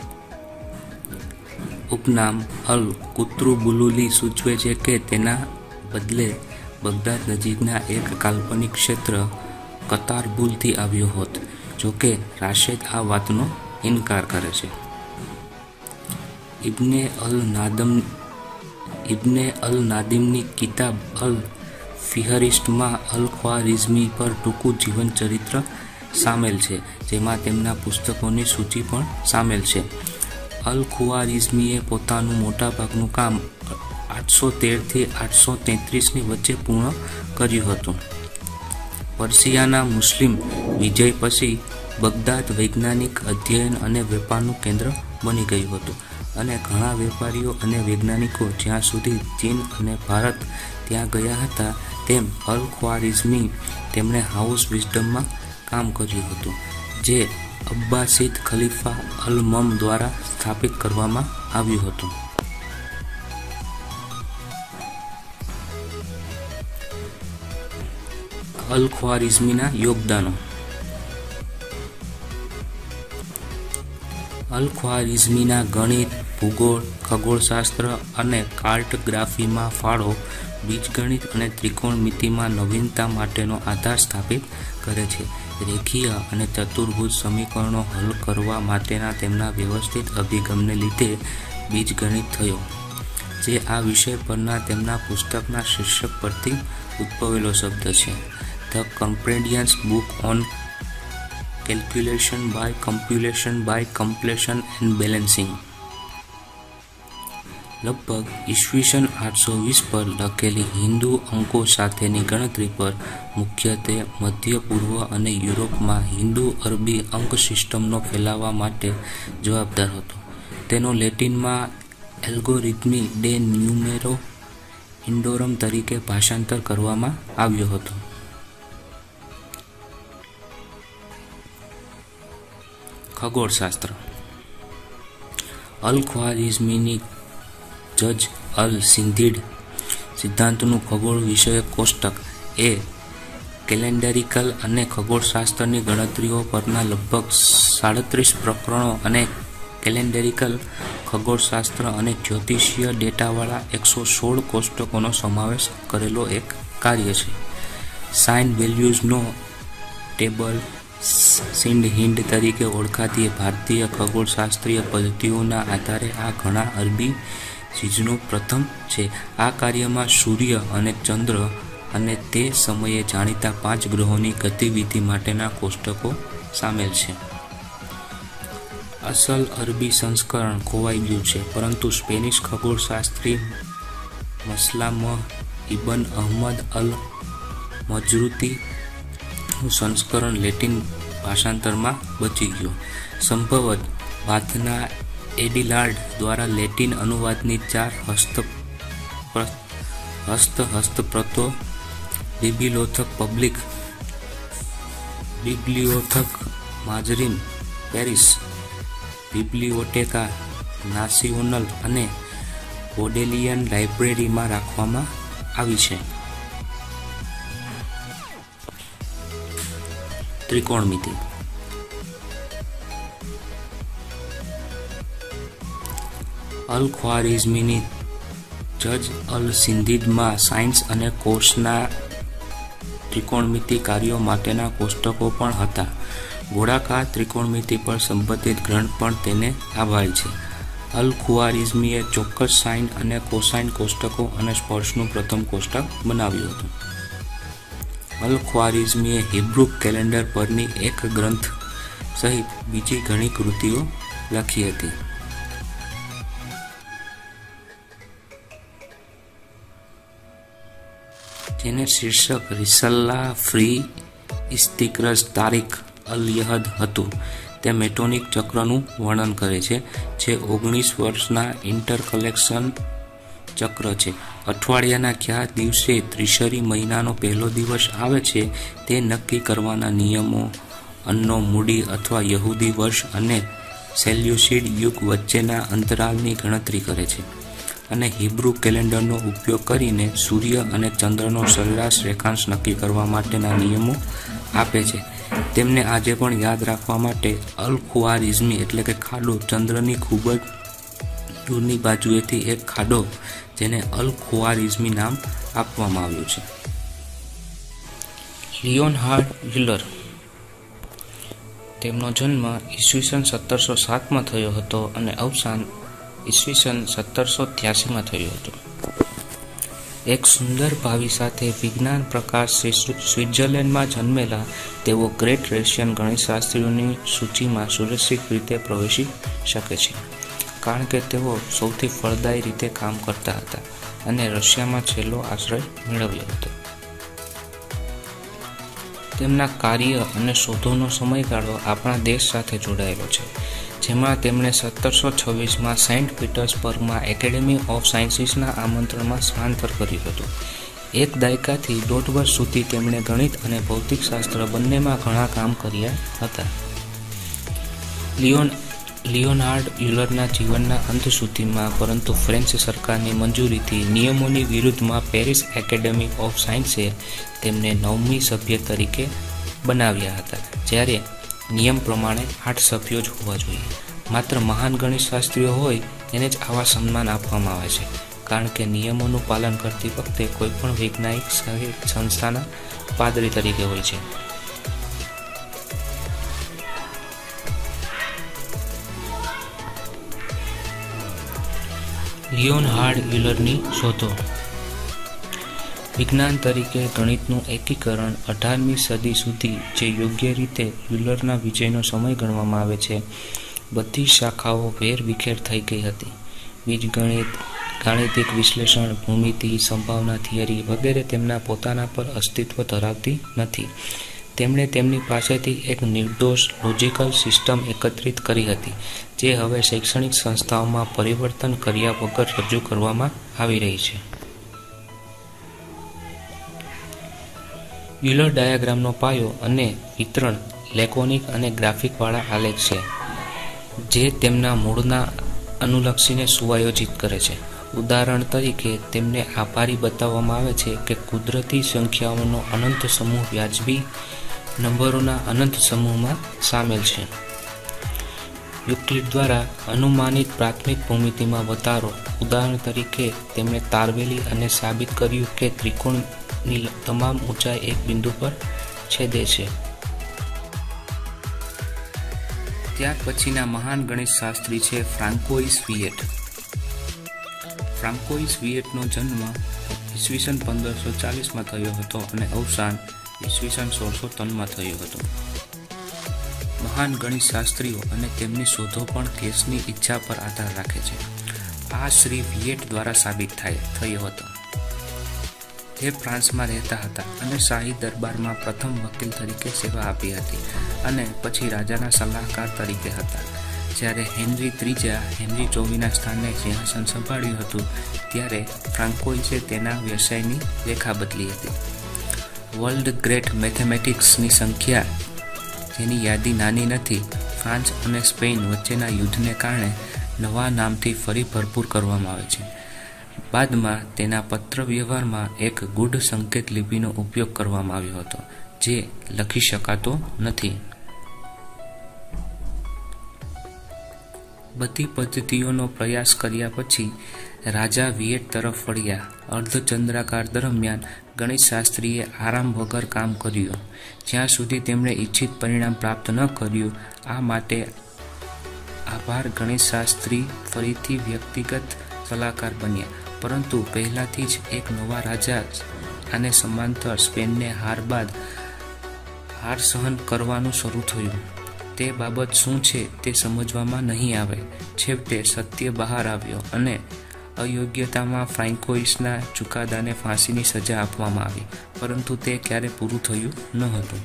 ઉપનામ અલ કુત્રુબુલુલી સૂચવે છે કે તેના બદલે બગદાદ નજીકના એક કાલ્પનિક ક્ષેત્ર કતારબુલથી આવ્યો હોત, જોકે રાશેદ આ વાતનો ઇનકાર કરે છે. ઇબ્ને અલ નાદમ ઇબ્ને અલ નાદિમની કિતાબ અલ ફિહરિસ્ટમાં અલ ખ્વારિઝમી પર ટૂંકું જીવન ચરિત્ર સામેલ છે, જેમાં તેમના પુસ્તકોની સૂચિ પણ સામેલ છે. અલ ખ્વારિઝમીએ પોતાનું મોટાભાગનું કામ આઠસો તેરથી આઠસો તેત્રીસની વચ્ચે પૂર્ણ કર્યું હતું. પર્શિયાના મુસ્લિમ વિજય પછી બગદાદ વૈજ્ઞાનિક અધ્યયન અને વેપારનું કેન્દ્ર બની ગયું હતું, અને ઘણા વેપારીઓ અને વૈજ્ઞાનિકો જ્યાં સુધી ચીન અને ભારત ત્યાં ગયા હતા, તેમ અલ ખ્વારિઝમી તેમણે હાઉસ વિઝડમમાં કામ કર્યું હતું, જે અબ્બાસીદ ખલીફા અલ મમ દ્વારા સ્થાપિત કરવામાં આવ્યું હતું. અલ ખ્વારિઝમીના યોગદાનો. અલ ખ્વારિઝમીના ગણિત, ભૂગોળ, ખગોળશાસ્ત્ર અને કાર્ટગ્રાફીમાં ફાળો બીજગણિત અને ત્રિકોણમિતિમાં નવીનતા માટેનો આધાર સ્થાપિત કરે છે. રેખીય અને ચતુર્ભુજ સમીકરણો હલ કરવા માટેના તેમના વ્યવસ્થિત અભિગમને લીધે બીજગણિત થયો, જે આ વિષય પરના તેમના પુસ્તકના શીર્ષક પરથી ઉદ્ભવેલો શબ્દ છે, the compendious book on calculation by completion by completion and balancing. લગભગ ઈસવીસન આઠસો વીસ પર લખેલી હિન્દુ અંકો સાથેની ગણતરી પર મુખ્યત્વે મધ્ય પૂર્વ અને યુરોપમાં હિન્દુ અરબી અંક સિસ્ટમનો ફેલાવા માટે જવાબદાર હતો. તેનો લેટિનમાં એલ્ગોરિધમી ડે ન્યુમેરો ઇન્ડોરમ તરીકે ભાષાંતર કરવામાં આવ્યો હતો. ખગોળશાસ્ત્ર. અલ ખ્વારિઝમીની જજ અલ સિંધીડ સિદ્ધાંતનું ખગોળ વિષયક કોષ્ટક એ કેલેન્ડરિકલ અને ખગોળશાસ્ત્રની ગણતરીઓ પરના લગભગ સાડત્રીસ પ્રકરણો અને કેલેન્ડરિકલ ખગોળશાસ્ત્ર અને જ્યોતિષીય ડેટાવાળા એકસો સોળ કોષ્ટકોનો સમાવેશ કરેલો એક કાર્ય છે. સાઇન વેલ્યુઝનો ટેબલ સિંડ હિન્ડ તરીકે ઓળખાતી ભારતીય ખગોળશાસ્ત્રીય પદ્ધતિઓના આધારે આ ઘણા અરબી ચીજનું પ્રથમ છે. આ કાર્યમાં સૂર્ય અને ચંદ્ર અને તે સમયે જાણીતા પાંચ ગ્રહોની ગતિવિધિ માટેના કોષ્ટકો સામેલ છે. અસલ અરબી સંસ્કરણ ખોવાઈ ગયું છે, પરંતુ સ્પેનિશ ખગોળશાસ્ત્રી મસલામહ ઇબન અહમદ અલ મજરૂતીનું સંસ્કરણ લેટિન ભાષાંતરમાં બચી ગયું. સંભવત બાથના એડિલાર્ડ દ્વારા લેટિન અનુવાદની ચાર હસ્ત હસ્ત હસ્તપ્રતો બિબ્લિયોથક પબ્લિક, બિબ્લિયોથક માજરીન પેરિસ, બિબ્લિયોટેકા નાસિઓનલ અને બોડેલિયન લાઇબ્રેરીમાં રાખવામાં આવી છે. ત્રિકોણમિતિ. અલ ખ્વારિઝમીની જજ અલ સિંધીડમાં સાયન્સ અને કોર્સના ત્રિકોણમિતિ કાર્યો માટેના કોષ્ટકો પણ હતા. ગોળાકાર ત્રિકોણમિતિ પર સંબંધિત ગ્રંથ પણ તેને આભારી છે. અલ ખુઆરિઝમીએ ચોક્કસ સાઇન અને કોસાઇન કોષ્ટકો અને સ્પર્શનું પ્રથમ કોષ્ટક બનાવ્યું હતું. અલ ખુઆરિઝમીએ હિબ્રુ કેલેન્ડર પરની એક ગ્રંથ સહિત બીજી ઘણી કૃતિઓ લખી હતી. જેને શીર્ષક રિસલ્લા ફ્રી ઇસ્તિક્રઝ તારીખ અલ યહદ હતું. તે મેટોનિક ચક્રનું વર્ણન કરે છે, જે ઓગણીસ વર્ષના ઇન્ટરકલેક્શન ચક્ર છે. અઠવાડિયાના કયા દિવસે ત્રિશરી મહિનાનો પહેલો દિવસ આવે છે તે નક્કી કરવાના નિયમો અન્નો મૂડી અથવા યહૂદી વર્ષ અને સેલ્યુસિડ યુગ વચ્ચેના અંતરાલની ગણતરી કરે છે અને હિબ્રુ કેલેન્ડરનો ઉપયોગ કરીને સૂર્ય અને ચંદ્રનો સરેરાશ રેખાંશ નક્કી કરવા માટેના નિયમો આપે છે. તેમને આજે પણ યાદ રાખવા માટે અલ ખુઆરિઝમી એટલે કે ખાડો ચંદ્રની ખૂબ જ દૂરની બાજુએથી એક ખાડો જેને અલ ખુઆરિઝમી નામ આપવામાં આવ્યું છે. Leonhard Euler. તેમનો જન્મ ઈસવીસન સત્તરસો સાતમાં થયો હતો અને અવસાન ઈસવીસન સત્તરસો ત્યાસીમાં થયું હતું. એક સુંદર ભાવિ સાથે વિજ્ઞાન પ્રકાશ સ્વિટ્ઝરલેન્ડમાં જન્મેલા તેઓ ગ્રેટ રશિયન ગણિતશાસ્ત્રીઓની સૂચિમાં સુરક્ષિત રીતે પ્રવેશી શકે છે, કારણ કે તેઓ સૌથી ફળદાયી રીતે કામ કરતા હતા અને રશિયામાં છેલ્લો આશ્રય મેળવ્યો હતો. તેમના કાર્ય અને શોધોનો સમયગાળો આપણા દેશ સાથે જોડાયેલો છે, જેમાં તેમણે સત્તરસો છવ્વીસમાં સેન્ટ પીટર્સબર્ગમાં એકેડેમી ઓફ સાયન્સીસના આમંત્રણમાં સ્થળાંતર કર્યું હતું. એક દાયકાથી દોઢ વર્ષ સુધી તેમણે ગણિત અને ભૌતિકશાસ્ત્ર બંનેમાં ઘણા કામ કર્યા હતા. લિયોન લિયોનાર્ડ યુલરના જીવનના અંત સુધીમાં, પરંતુ ફ્રેન્ચ સરકારની મંજૂરીથી નિયમોની વિરુદ્ધમાં પેરિસ એકેડેમી ઓફ સાયન્સે તેમને નવમી સભ્ય તરીકે બનાવ્યા હતા, જ્યારે નિયમ પ્રમાણે આઠ સભ્યો જ હોવા જોઈએ. માત્ર મહાન ગણિતશાસ્ત્રીઓ હોય એને જ આવા સન્માન આપવામાં આવે છે, કારણ કે નિયમોનું પાલન કરતી વખતે કોઈપણ વૈજ્ઞાનિક સંસ્થાના પાદરી તરીકે હોય છે. લિયોનહાર્ડ યુલરની શોધો. વિજ્ઞાન તરીકે ગણિતનું એકીકરણ અઢારમી સદી સુધી, જે યોગ્ય રીતે યુલરના વિજયનો સમય ગણવામાં આવે છે, બધી શાખાઓ વેરવિખેર થઈ ગઈ હતી. બીજગણિત, ગાણિતિક વિશ્લેષણ, ભૂમિતિ, સંભાવના થિયરી વગેરે તેમના પોતાના પર અસ્તિત્વ ધરાવતી નથી. તેમણે તેમની પાસેથી એક નિર્દોષ લોજિકલ સિસ્ટમ એકત્રિત કરી હતી, જે હવે શૈક્ષણિક સંસ્થાઓમાં પરિવર્તન કર્યા વગર રજૂ કરવામાં આવી રહી છે. યુલર ડાયાગ્રામનો પાયો અને વિતરણ લેકોનિક અને ગ્રાફિકવાળા આલેખ છે, જે તેમના મૂળના અનુલક્ષીને સુઆયોજિત કરે છે. ઉદાહરણ તરીકે, તેમને આભારી બતાવવામાં આવે છે કે કુદરતી સંખ્યાઓનો અનંત સમૂહ વ્યાજબી નંબરોના અનંત સમૂહમાં સામેલ છે. યુક્લિડ દ્વારા અનુમાનિત પ્રાથમિક ભૂમિતિમાં વધારો. ઉદાહરણ તરીકે, તેમણે તારવેલી અને સાબિત કર્યું કે ત્રિકોણની તમામ ઊંચાઈ એક બિંદુ પર છેદે છે. ત્યાર પછીના મહાન ગણિતશાસ્ત્રી છે ફ્રાન્કોઇસ વિયેટ. ફ્રાન્કોઇસ વિયેટનો જન્મ ઈસવીસન પંદરસો ચાલીસમાં થયો હતો અને અવસાન ઈસવીસન સોળસો ત્રણમાં થયું હતું. મહાન ગણિતશાસ્ત્રીઓ અને તેમની શોધો પણ કેસની ઈચ્છા પર આધાર રાખે છે. આ શ્રી વિયેટ દ્વારા સાબિત થાય થયો હતો. તે ફ્રાન્સમાં રહેતા હતા અને શાહી દરબારમાં પ્રથમ વકીલ તરીકે સેવા આપી હતી અને પછી રાજાના સલાહકાર તરીકે હતા. જ્યારે હેનરી ત્રીજા હેનરી ચોવીના સ્થાને સિંહાસન સંભાળ્યું હતું, ત્યારે ફ્રાન્કોઇસે તેના વ્યવસાયની રેખા બદલી હતી. વર્લ્ડ ગ્રેટ મેથેમેટિક્સની સંખ્યા, જેની યાદી નાની નથી, ફ્રાન્સ અને સ્પેન વચ્ચેના યુદ્ધને કારણે નવા નામથી ફરી ભરપૂર કરવામાં આવે છે. બાદમાં તેના પત્ર વ્યવહારમાં એક ગૂઢ સંકેત લિપિનો ઉપયોગ કરવામાં આવ્યો હતો, જે લખી શકાતો નથી. બધી પદ્ધતિઓનો પ્રયાસ કર્યા પછી રાજા વિયેટ તરફ વળ્યા. અર્ધચંદ્રાકાર દરમિયાન ગણિતશાસ્ત્રીએ આરામ વગર કામ કર્યું, જ્યાં સુધી તેમણે ઈચ્છિત પરિણામ પ્રાપ્ત ન કર્યું. આ માટે આભાર ગણિતશાસ્ત્રી ફરીથી વ્યક્તિગત સલાહકાર બન્યા, પરંતુ પહેલાથી જ એક નવા રાજા અને સમાંતર સ્પેનને હાર બાદ હાર સહન કરવાનું શરૂ થયું. તે બાબત શું છે તે સમજવામાં નહીં આવે. છેવટે સત્ય બહાર આવ્યો અને અયોગ્યતામાં ફ્રાન્કોઇસના ચુકાદાને ફાંસીની સજા આપવામાં આવી, પરંતુ તે ક્યારે પૂરું થયું ન હતું.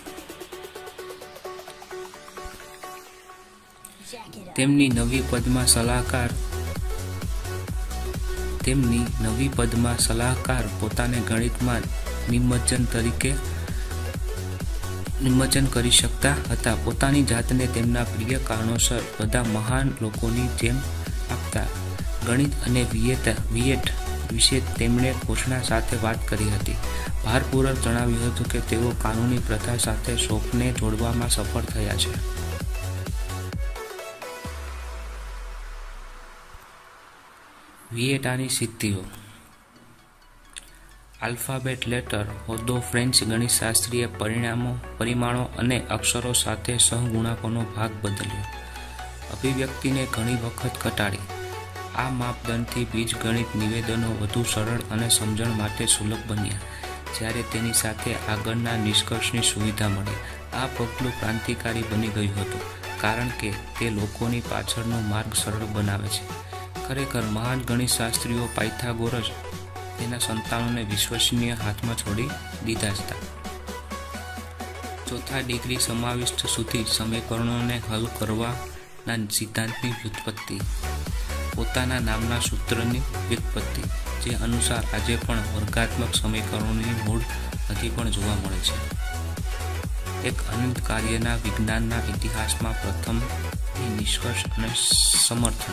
તેમની નવી પદમાં સલાહકાર તેમની નવી પદમાં સલાહકાર પોતાને ગણિતમાં નિમજ્જન તરીકે નિમજ્જન કરી શકતા હતા. પોતાની જાતને તેમના પ્રિય કારણોસર બધા મહાન લોકોની જેમ આપતા. ગણિત અને વિયેટ વિયેટ વિશે તેમણે ઘોષણા સાથે વાત કરી હતી. ભારપૂર્વક જણાવ્યું હતું કે તેઓ કાનૂની પ્રથા સાથે શોખને જોડવામાં સફળ થયા છે. વિયેટાની સિદ્ધિઓ. આલ્ફાબેટ લેટર હોદ્દો ફ્રેન્ચ ગણિતશાસ્ત્રીએ પરિણામો પરિમાણો અને અક્ષરો સાથે સહગુણાંકોનો ભાગ બદલ્યો. અભિવ્યક્તિને ઘણી વખત ઘટાડી. આ માપદંડથી બીજગણિત નિવેદનો વધુ સરળ અને સમજણ માટે સુલભ બન્યા. જ્યારે તેની સાથે આગળના નિષ્કર્ષની સુવિધા મળી. આ પગલું ક્રાંતિકારી બની ગયું હતું, કારણ કે તે લોકોની પાછળનો માર્ગ સરળ બનાવે છે. ખરેખર મહાન ગણિતશાસ્ત્રીઓ પાયથાગોરસ તેના સંતાનોને વિશ્વસનીય હાથમાં છોડી દીધા હતા. ચોથા ડિગ્રી સમાવિષ્ટ સુધી સમીકરણોને હલ કરવાના સિદ્ધાંતની વ્યુત્પત્તિ. પોતાના નામના સૂત્રની વ્યુત્પત્તિ, જે અનુસાર આજે પણ વર્ગાત્મક સમીકરણોની મૂળ હજી પણ જોવા મળે છે. એક અનંત કાર્યના વિજ્ઞાનના ઇતિહાસમાં પ્રથમ નિષ્કર્ષ અને સમર્થન.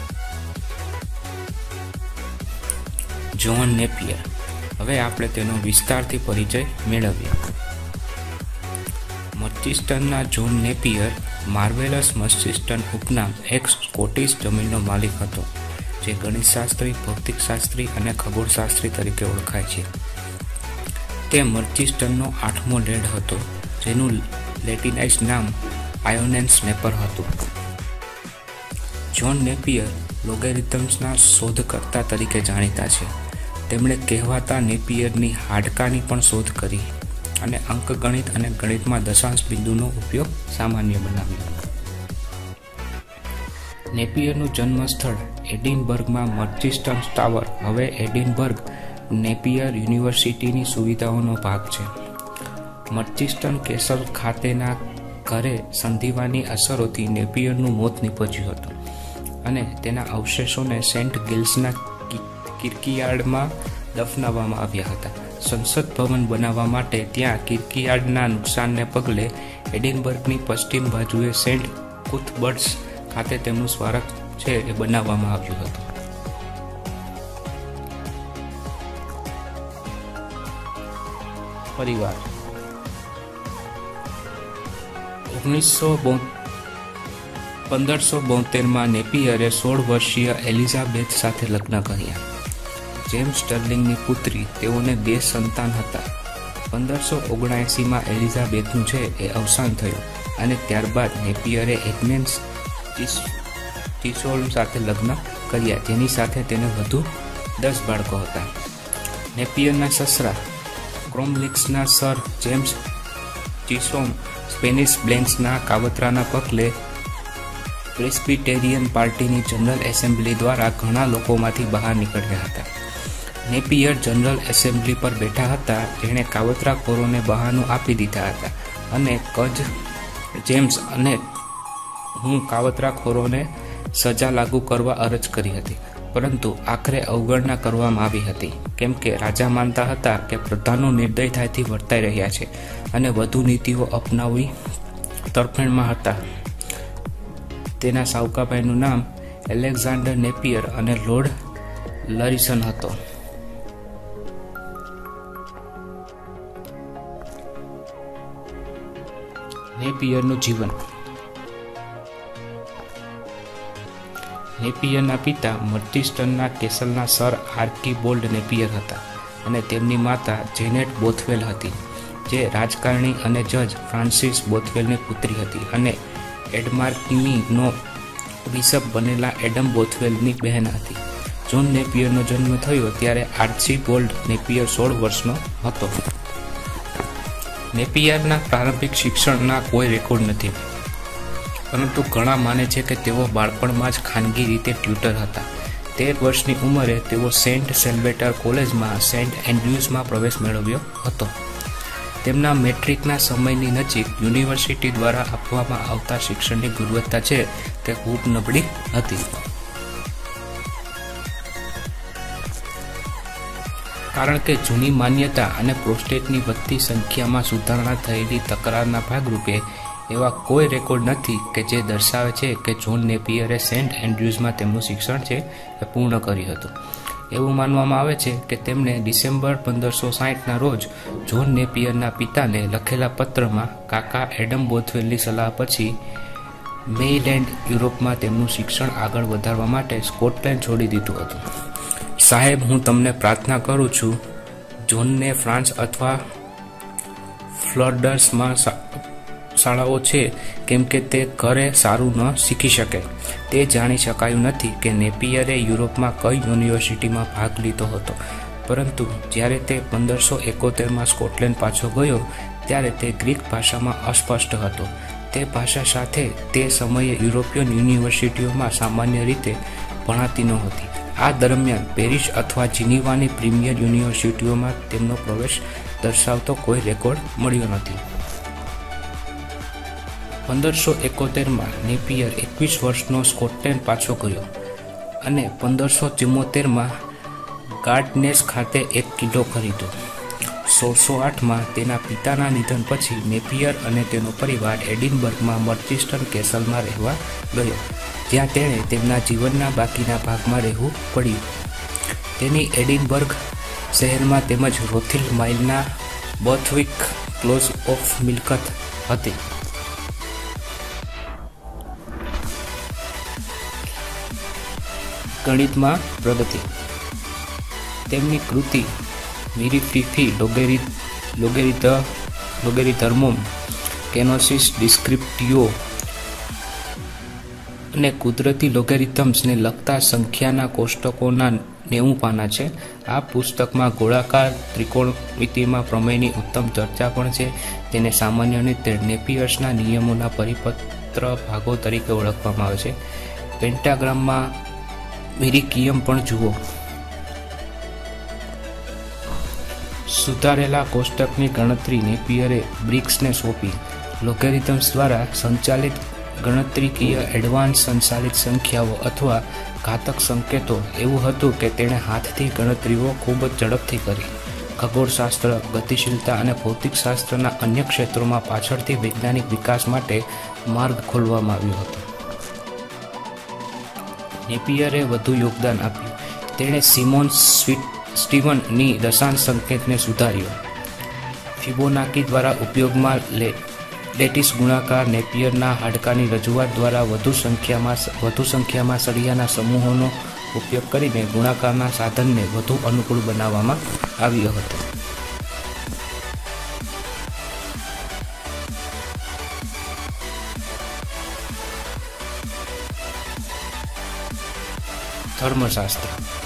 John Napier. હવે આપણે તેનો વિસ્તારથી પરિચય મેળવીએ. મર્ચિસ્ટનના જ્હોન નેપિયર માર્વેલસ મર્ચિસ્ટન ઉપનામ એક સ્કોટિશ જમીનનો માલિક હતો, જે ગણિતશાસ્ત્રી, ભૌતિકશાસ્ત્રી અને ખગોળશાસ્ત્રી તરીકે ઓળખાય છે. તે મર્ચિસ્ટનનો આઠમો લેડ હતો, જેનું લેટિનાઇઝ નામ આયોનેન્સ નેપર હતું. જ્હોન નેપિયર લોગેરિધમ્સના શોધકર્તા તરીકે જાણીતા છે. તેમણે કહેવાતા નેપિયરની હાડકાની પણ શોધ કરી અને અંકગણિત અને ગણિતમાં દશાંશ બિંદુનો ઉપયોગ સામાન્ય બનાવ્યો. નેપિયરનું જન્મસ્થળ એડિનબર્ગમાં મર્ચિસ્ટન ટાવર હવે એડિનબર્ગ નેપિયર યુનિવર્સિટીની સુવિધાઓનો ભાગ છે. મર્ચિસ્ટન કેસલ ખાતેના ઘરે સંધિવાની અસરોથી નેપિયરનું મોત નીપજ્યું હતું અને તેના અવશેષોને સેન્ટ ગિલ્સના કિર્કયાર્ડમાં દફનાવવામાં આવ્યા હતા. સંસદ ભવન બનાવવા માટે ત્યાં કિર્કયાર્ડના નુકસાનને પગલે એડિનબર્ગની પશ્ચિમ બાજુએ સેન્ટ કુથબર્ટ્સ ખાતે તેમનું સ્મારક છે એ બનાવવામાં આવ્યું હતું. પરિવાર. ઓગણીસો પંદરસો બોતેરમાં નેપિયરે સોળ વર્ષીય એલિઝાબેથ સાથે લગ્ન કર્યા. જેમ્સ સ્ટર્લિંગની પુત્રી. તેઓને બે સંતાન હતા. પંદરસો ઓગણએંસીમાં એલિઝાબેથનું છે એ અવસાન થયું અને ત્યારબાદ નેપિયરે એગ્નેસ ટીસોલ્મ સાથે લગ્ન કર્યા, જેની સાથે તેને વધુ દસ બાળકો હતા. નેપિયરના સસરા ક્રોમલિક્સના સર જેમ્સ ટીસોમ સ્પેનિશ બ્લેન્ક્સના કાવતરાના પગલે પ્રેસ્બિટેરિયન પાર્ટીની જનરલ એસેમ્બલી દ્વારા ઘણા લોકોમાંથી બહાર નીકળ્યા હતા. નેપિયર જનરલ એસેમ્બલી પર બેઠા હતા, જેણે કાવતરાખોરોને બહાનું આપી દીધા હતા અને કજ જેમ્સ અને હું કાવતરાખોરોને સજા લાગુ કરવા અરજ કરી હતી, પરંતુ આખરે અવગણના કરવામાં આવી હતી, કેમ કે રાજા માનતા હતા કે પ્રધાનો નિર્દયતાથી વર્તાઈ રહ્યા છે અને વધુ નીતિઓ અપનાવવી તરફેણમાં હતા. તેના સાવકાભાઈનું નામ એલેક્ઝાન્ડર નેપિયર અને લોર્ડ લરીસન હતો. નેપિયરનું જીવન. નેપિયરના પિતા મર્ચિસ્ટનના કેસલના સર આર્કીબોલ્ડ નેપિયર હતા અને તેમની માતા જેનેટ બોથવેલ હતી, જે રાજકારણી અને જજ ફ્રાન્સિસ બોથવેલની પુત્રી હતી અને એડમાર્કીમીનો બિશપ બનેલા એડમ બોથવેલની બહેન હતી. જોન નેપિયરનો જન્મ થયો ત્યારે આર્ચીબોલ્ડ નેપિયર સોળ વર્ષનો હતો. નેપિયરના પ્રારંભિક શિક્ષણના કોઈ રેકોર્ડ નથી, પરંતુ ઘણા માને છે કે તેઓ બાળપણમાં જ ખાનગી રીતે ટ્યુટર હતા. તેર વર્ષની ઉંમરે તેઓ સેન્ટ સેલ્વેટર કોલેજમાં સેન્ટ એન્ડ્રુઝમાં પ્રવેશ મેળવ્યો હતો. તેમના મેટ્રિકના સમયની નજીક યુનિવર્સિટી દ્વારા આપવામાં આવતા શિક્ષણની ગુણવત્તા છે તે ખૂબ નબળી હતી. કારણ કે જૂની માન્યતા અને પ્રોસ્ટેટની વધતી સંખ્યામાં સુધારણા થયેલી તકરારના ભાગરૂપે એવા કોઈ રેકોર્ડ નથી કે જે દર્શાવે છે કે જોન નેપિયરે સેન્ટ એન્ડ્રુઝમાં તેમનું શિક્ષણ છે એ પૂર્ણ કર્યું હતું. એવું માનવામાં આવે છે કે તેમણે ડિસેમ્બર પંદરસો સાહીઠના રોજ જોન નેપિયરના પિતાને લખેલા પત્રમાં કાકા એડમ બોથવેલની સલાહ પછી મેઇલેન્ડ યુરોપમાં તેમનું શિક્ષણ આગળ વધારવા માટે સ્કોટલેન્ડ છોડી દીધું હતું. સાહેબ, હું તમને પ્રાર્થના કરું છું, જોનને ફ્રાન્સ અથવા ફ્લર્ડર્સમાં શાળાઓ છે કેમ કે તે ઘરે સારું ન શીખી શકે. તે જાણી શકાયું નથી કે નેપિયરે યુરોપમાં કઈ યુનિવર્સિટીમાં ભાગ લીધો હતો, પરંતુ જ્યારે તે પંદરસો એકોતેરમાં સ્કોટલેન્ડ પાછો ગયો ત્યારે તે ગ્રીક ભાષામાં અસ્પષ્ટ હતો. તે ભાષા સાથે તે સમયે યુરોપિયન યુનિવર્સિટીઓમાં સામાન્ય રીતે ભણાતી નહોતી. આ દરમિયાન પેરિસ અથવા જીનીવાની પ્રીમિયર યુનિવર્સિટીઓમાં તેમનો પ્રવેશ દર્શાવતો કોઈ રેકોર્ડ મળ્યો નથી. પંદરસો એકોતેરમાં નેપિયર એકવીસ વર્ષનો સ્કોટલેન્ડ પાછો ગયો અને પંદરસો ચુમ્મોતેરમાં ગાર્ડનેસ ખાતે એક કિલ્લો ખરીદ્યો. સોળસો આઠમાં તેના પિતાના નિધન પછી નેપિયર અને તેનો પરિવાર એડિનબર્ગમાં મર્ચિસ્ટન કેસલમાં રહેવા ગયો, જ્યાં તેણે તેમના જીવનના બાકીના ભાગમાં રહેવું પડ્યું. તેની એડિનબર્ગ શહેરમાં તેમજ રોથિલ માઇલના બોથવિક ક્લોઝ ઓફ મિલકત હતી. ગણિતમાં પ્રગતિ. તેમની કૃતિ મિરીફીફી લોગેરિધર્મોમ કેનોસિસ ડિસ્ક્રિપ્ટિયો અને કુદરતી લોગેરિથમ્સને લગતા સંખ્યાના કોષ્ટકોના નેવું પાના છે. આ પુસ્તકમાં ગોળાકાર ત્રિકોણમિતિમાં પ્રમેયની ઉત્તમ ચર્ચા પણ છે. તેને સામાન્ય રીતે નેપિયર્સના નિયમોના પરિપત્ર ભાગો તરીકે ઓળખવામાં આવે છે. પેન્ટાગ્રામમાં મિરીકિયમ પણ જુઓ. સુધારેલા કોષ્ટકની ગણતરી નેપિયરે બ્રિક્સને સોંપી. લોગેરિથમ્સ દ્વારા સંચાલિત ગણતરીકીય એડવાન્સ સંચાલિત સંખ્યાઓ અથવા ઘાતક સંકેતો એવું હતું કે તેણે હાથથી ગણતરીઓ ખૂબ જ ઝડપથી કરી. ખગોળશાસ્ત્ર, ગતિશીલતા અને ભૌતિકશાસ્ત્રના અન્ય ક્ષેત્રોમાં પાછળથી વૈજ્ઞાનિક વિકાસ માટે માર્ગ ખોલવામાં આવ્યો હતો. નેપિયરે વધુ યોગદાન આપ્યું. તેણે સિમોન સ્ટીવનની દશાંશ સંકેતને સુધાર્યો. ફિબોનાકી દ્વારા ઉપયોગમાં લેટિસ ગુણાકાર નેપિયરના હાડકાની રજૂઆત દ્વારા વધુ સંખ્યામાં વધુ સંખ્યામાં સળિયાના સમૂહોનો ઉપયોગ કરીને ગુણાકારના સાધનને વધુ અનુકૂળ બનાવવામાં આવ્યો હતો. ધર્મશાસ્ત્ર.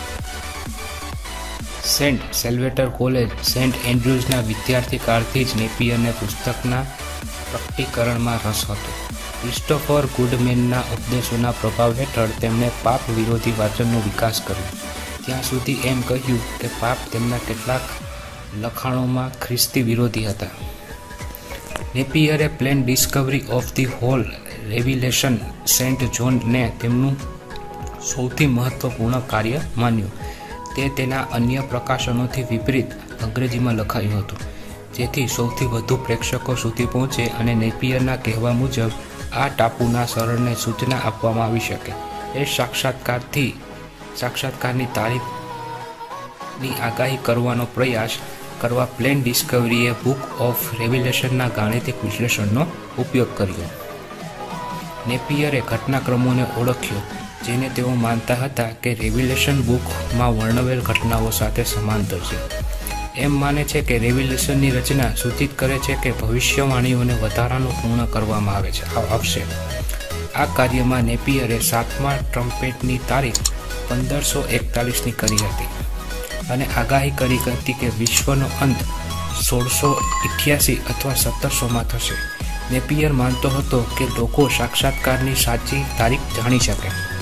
સેન્ટ સેલ્વેટર કોલેજ સેન્ટ એન્ડ્રુઝના વિદ્યાર્થી કાળથી જ નેપિયરને પુસ્તકના પ્રકટીકરણમાં રસ હતો. ક્રિસ્ટોફર ગુડમેનના ઉપદેશોના પ્રભાવ હેઠળ તેમણે પાપ વિરોધી વાંચનનો વિકાસ કર્યો. ત્યાં સુધી એમ કહ્યું કે પાપ તેમના કેટલાક લખાણોમાં ખ્રિસ્તી વિરોધી હતા. નેપિયરે plain discovery of the whole revelation Saint જોનને તેમનું સૌથી મહત્વપૂર્ણ કાર્ય માન્યું. તે તેના અન્ય પ્રકાશનોથી વિપરીત અંગ્રેજીમાં લખાયું હતું, જેથી સૌથી વધુ પ્રેક્ષકો સુધી પહોંચે અને નેપિયરના કહેવા મુજબ આ ટાપુના સરળને સૂચના આપવામાં આવી શકે. એ સાક્ષાત્કારથી સાક્ષાત્કારની તારીખની આગાહી કરવાનો પ્રયાસ કરવા પ્લેન ડિસ્કવરીએ બુક ઓફ રેવિલેશનના ગાણિતિક વિશ્લેષણનો ઉપયોગ કર્યો. નેપિયરે ઘટનાક્રમોને ઓળખ્યો જેને તેઓ માનતા હતા કે રેવિલેશન બુકમાં વર્ણવેલ ઘટનાઓ સાથે સમાંતર છે. એમ માને છે કે રેવિલેશનની રચના સૂચિત કરે છે કે ભવિષ્યવાણીઓને વધારાનું પૂર્ણ કરવામાં આવે છે આવશે. આ કાર્યમાં નેપિયરે સાતમા ટ્રમ્પેટની તારીખ પંદરસો એકતાલીસની કરી હતી અને આગાહી કરી હતી કે વિશ્વનો અંત સોળસો અઠ્યાસી અથવા સત્તરસોમાં થશે. નેપિયર માનતો હતો કે લોકો સાક્ષાત્કારની સાચી તારીખ જાણી શકે.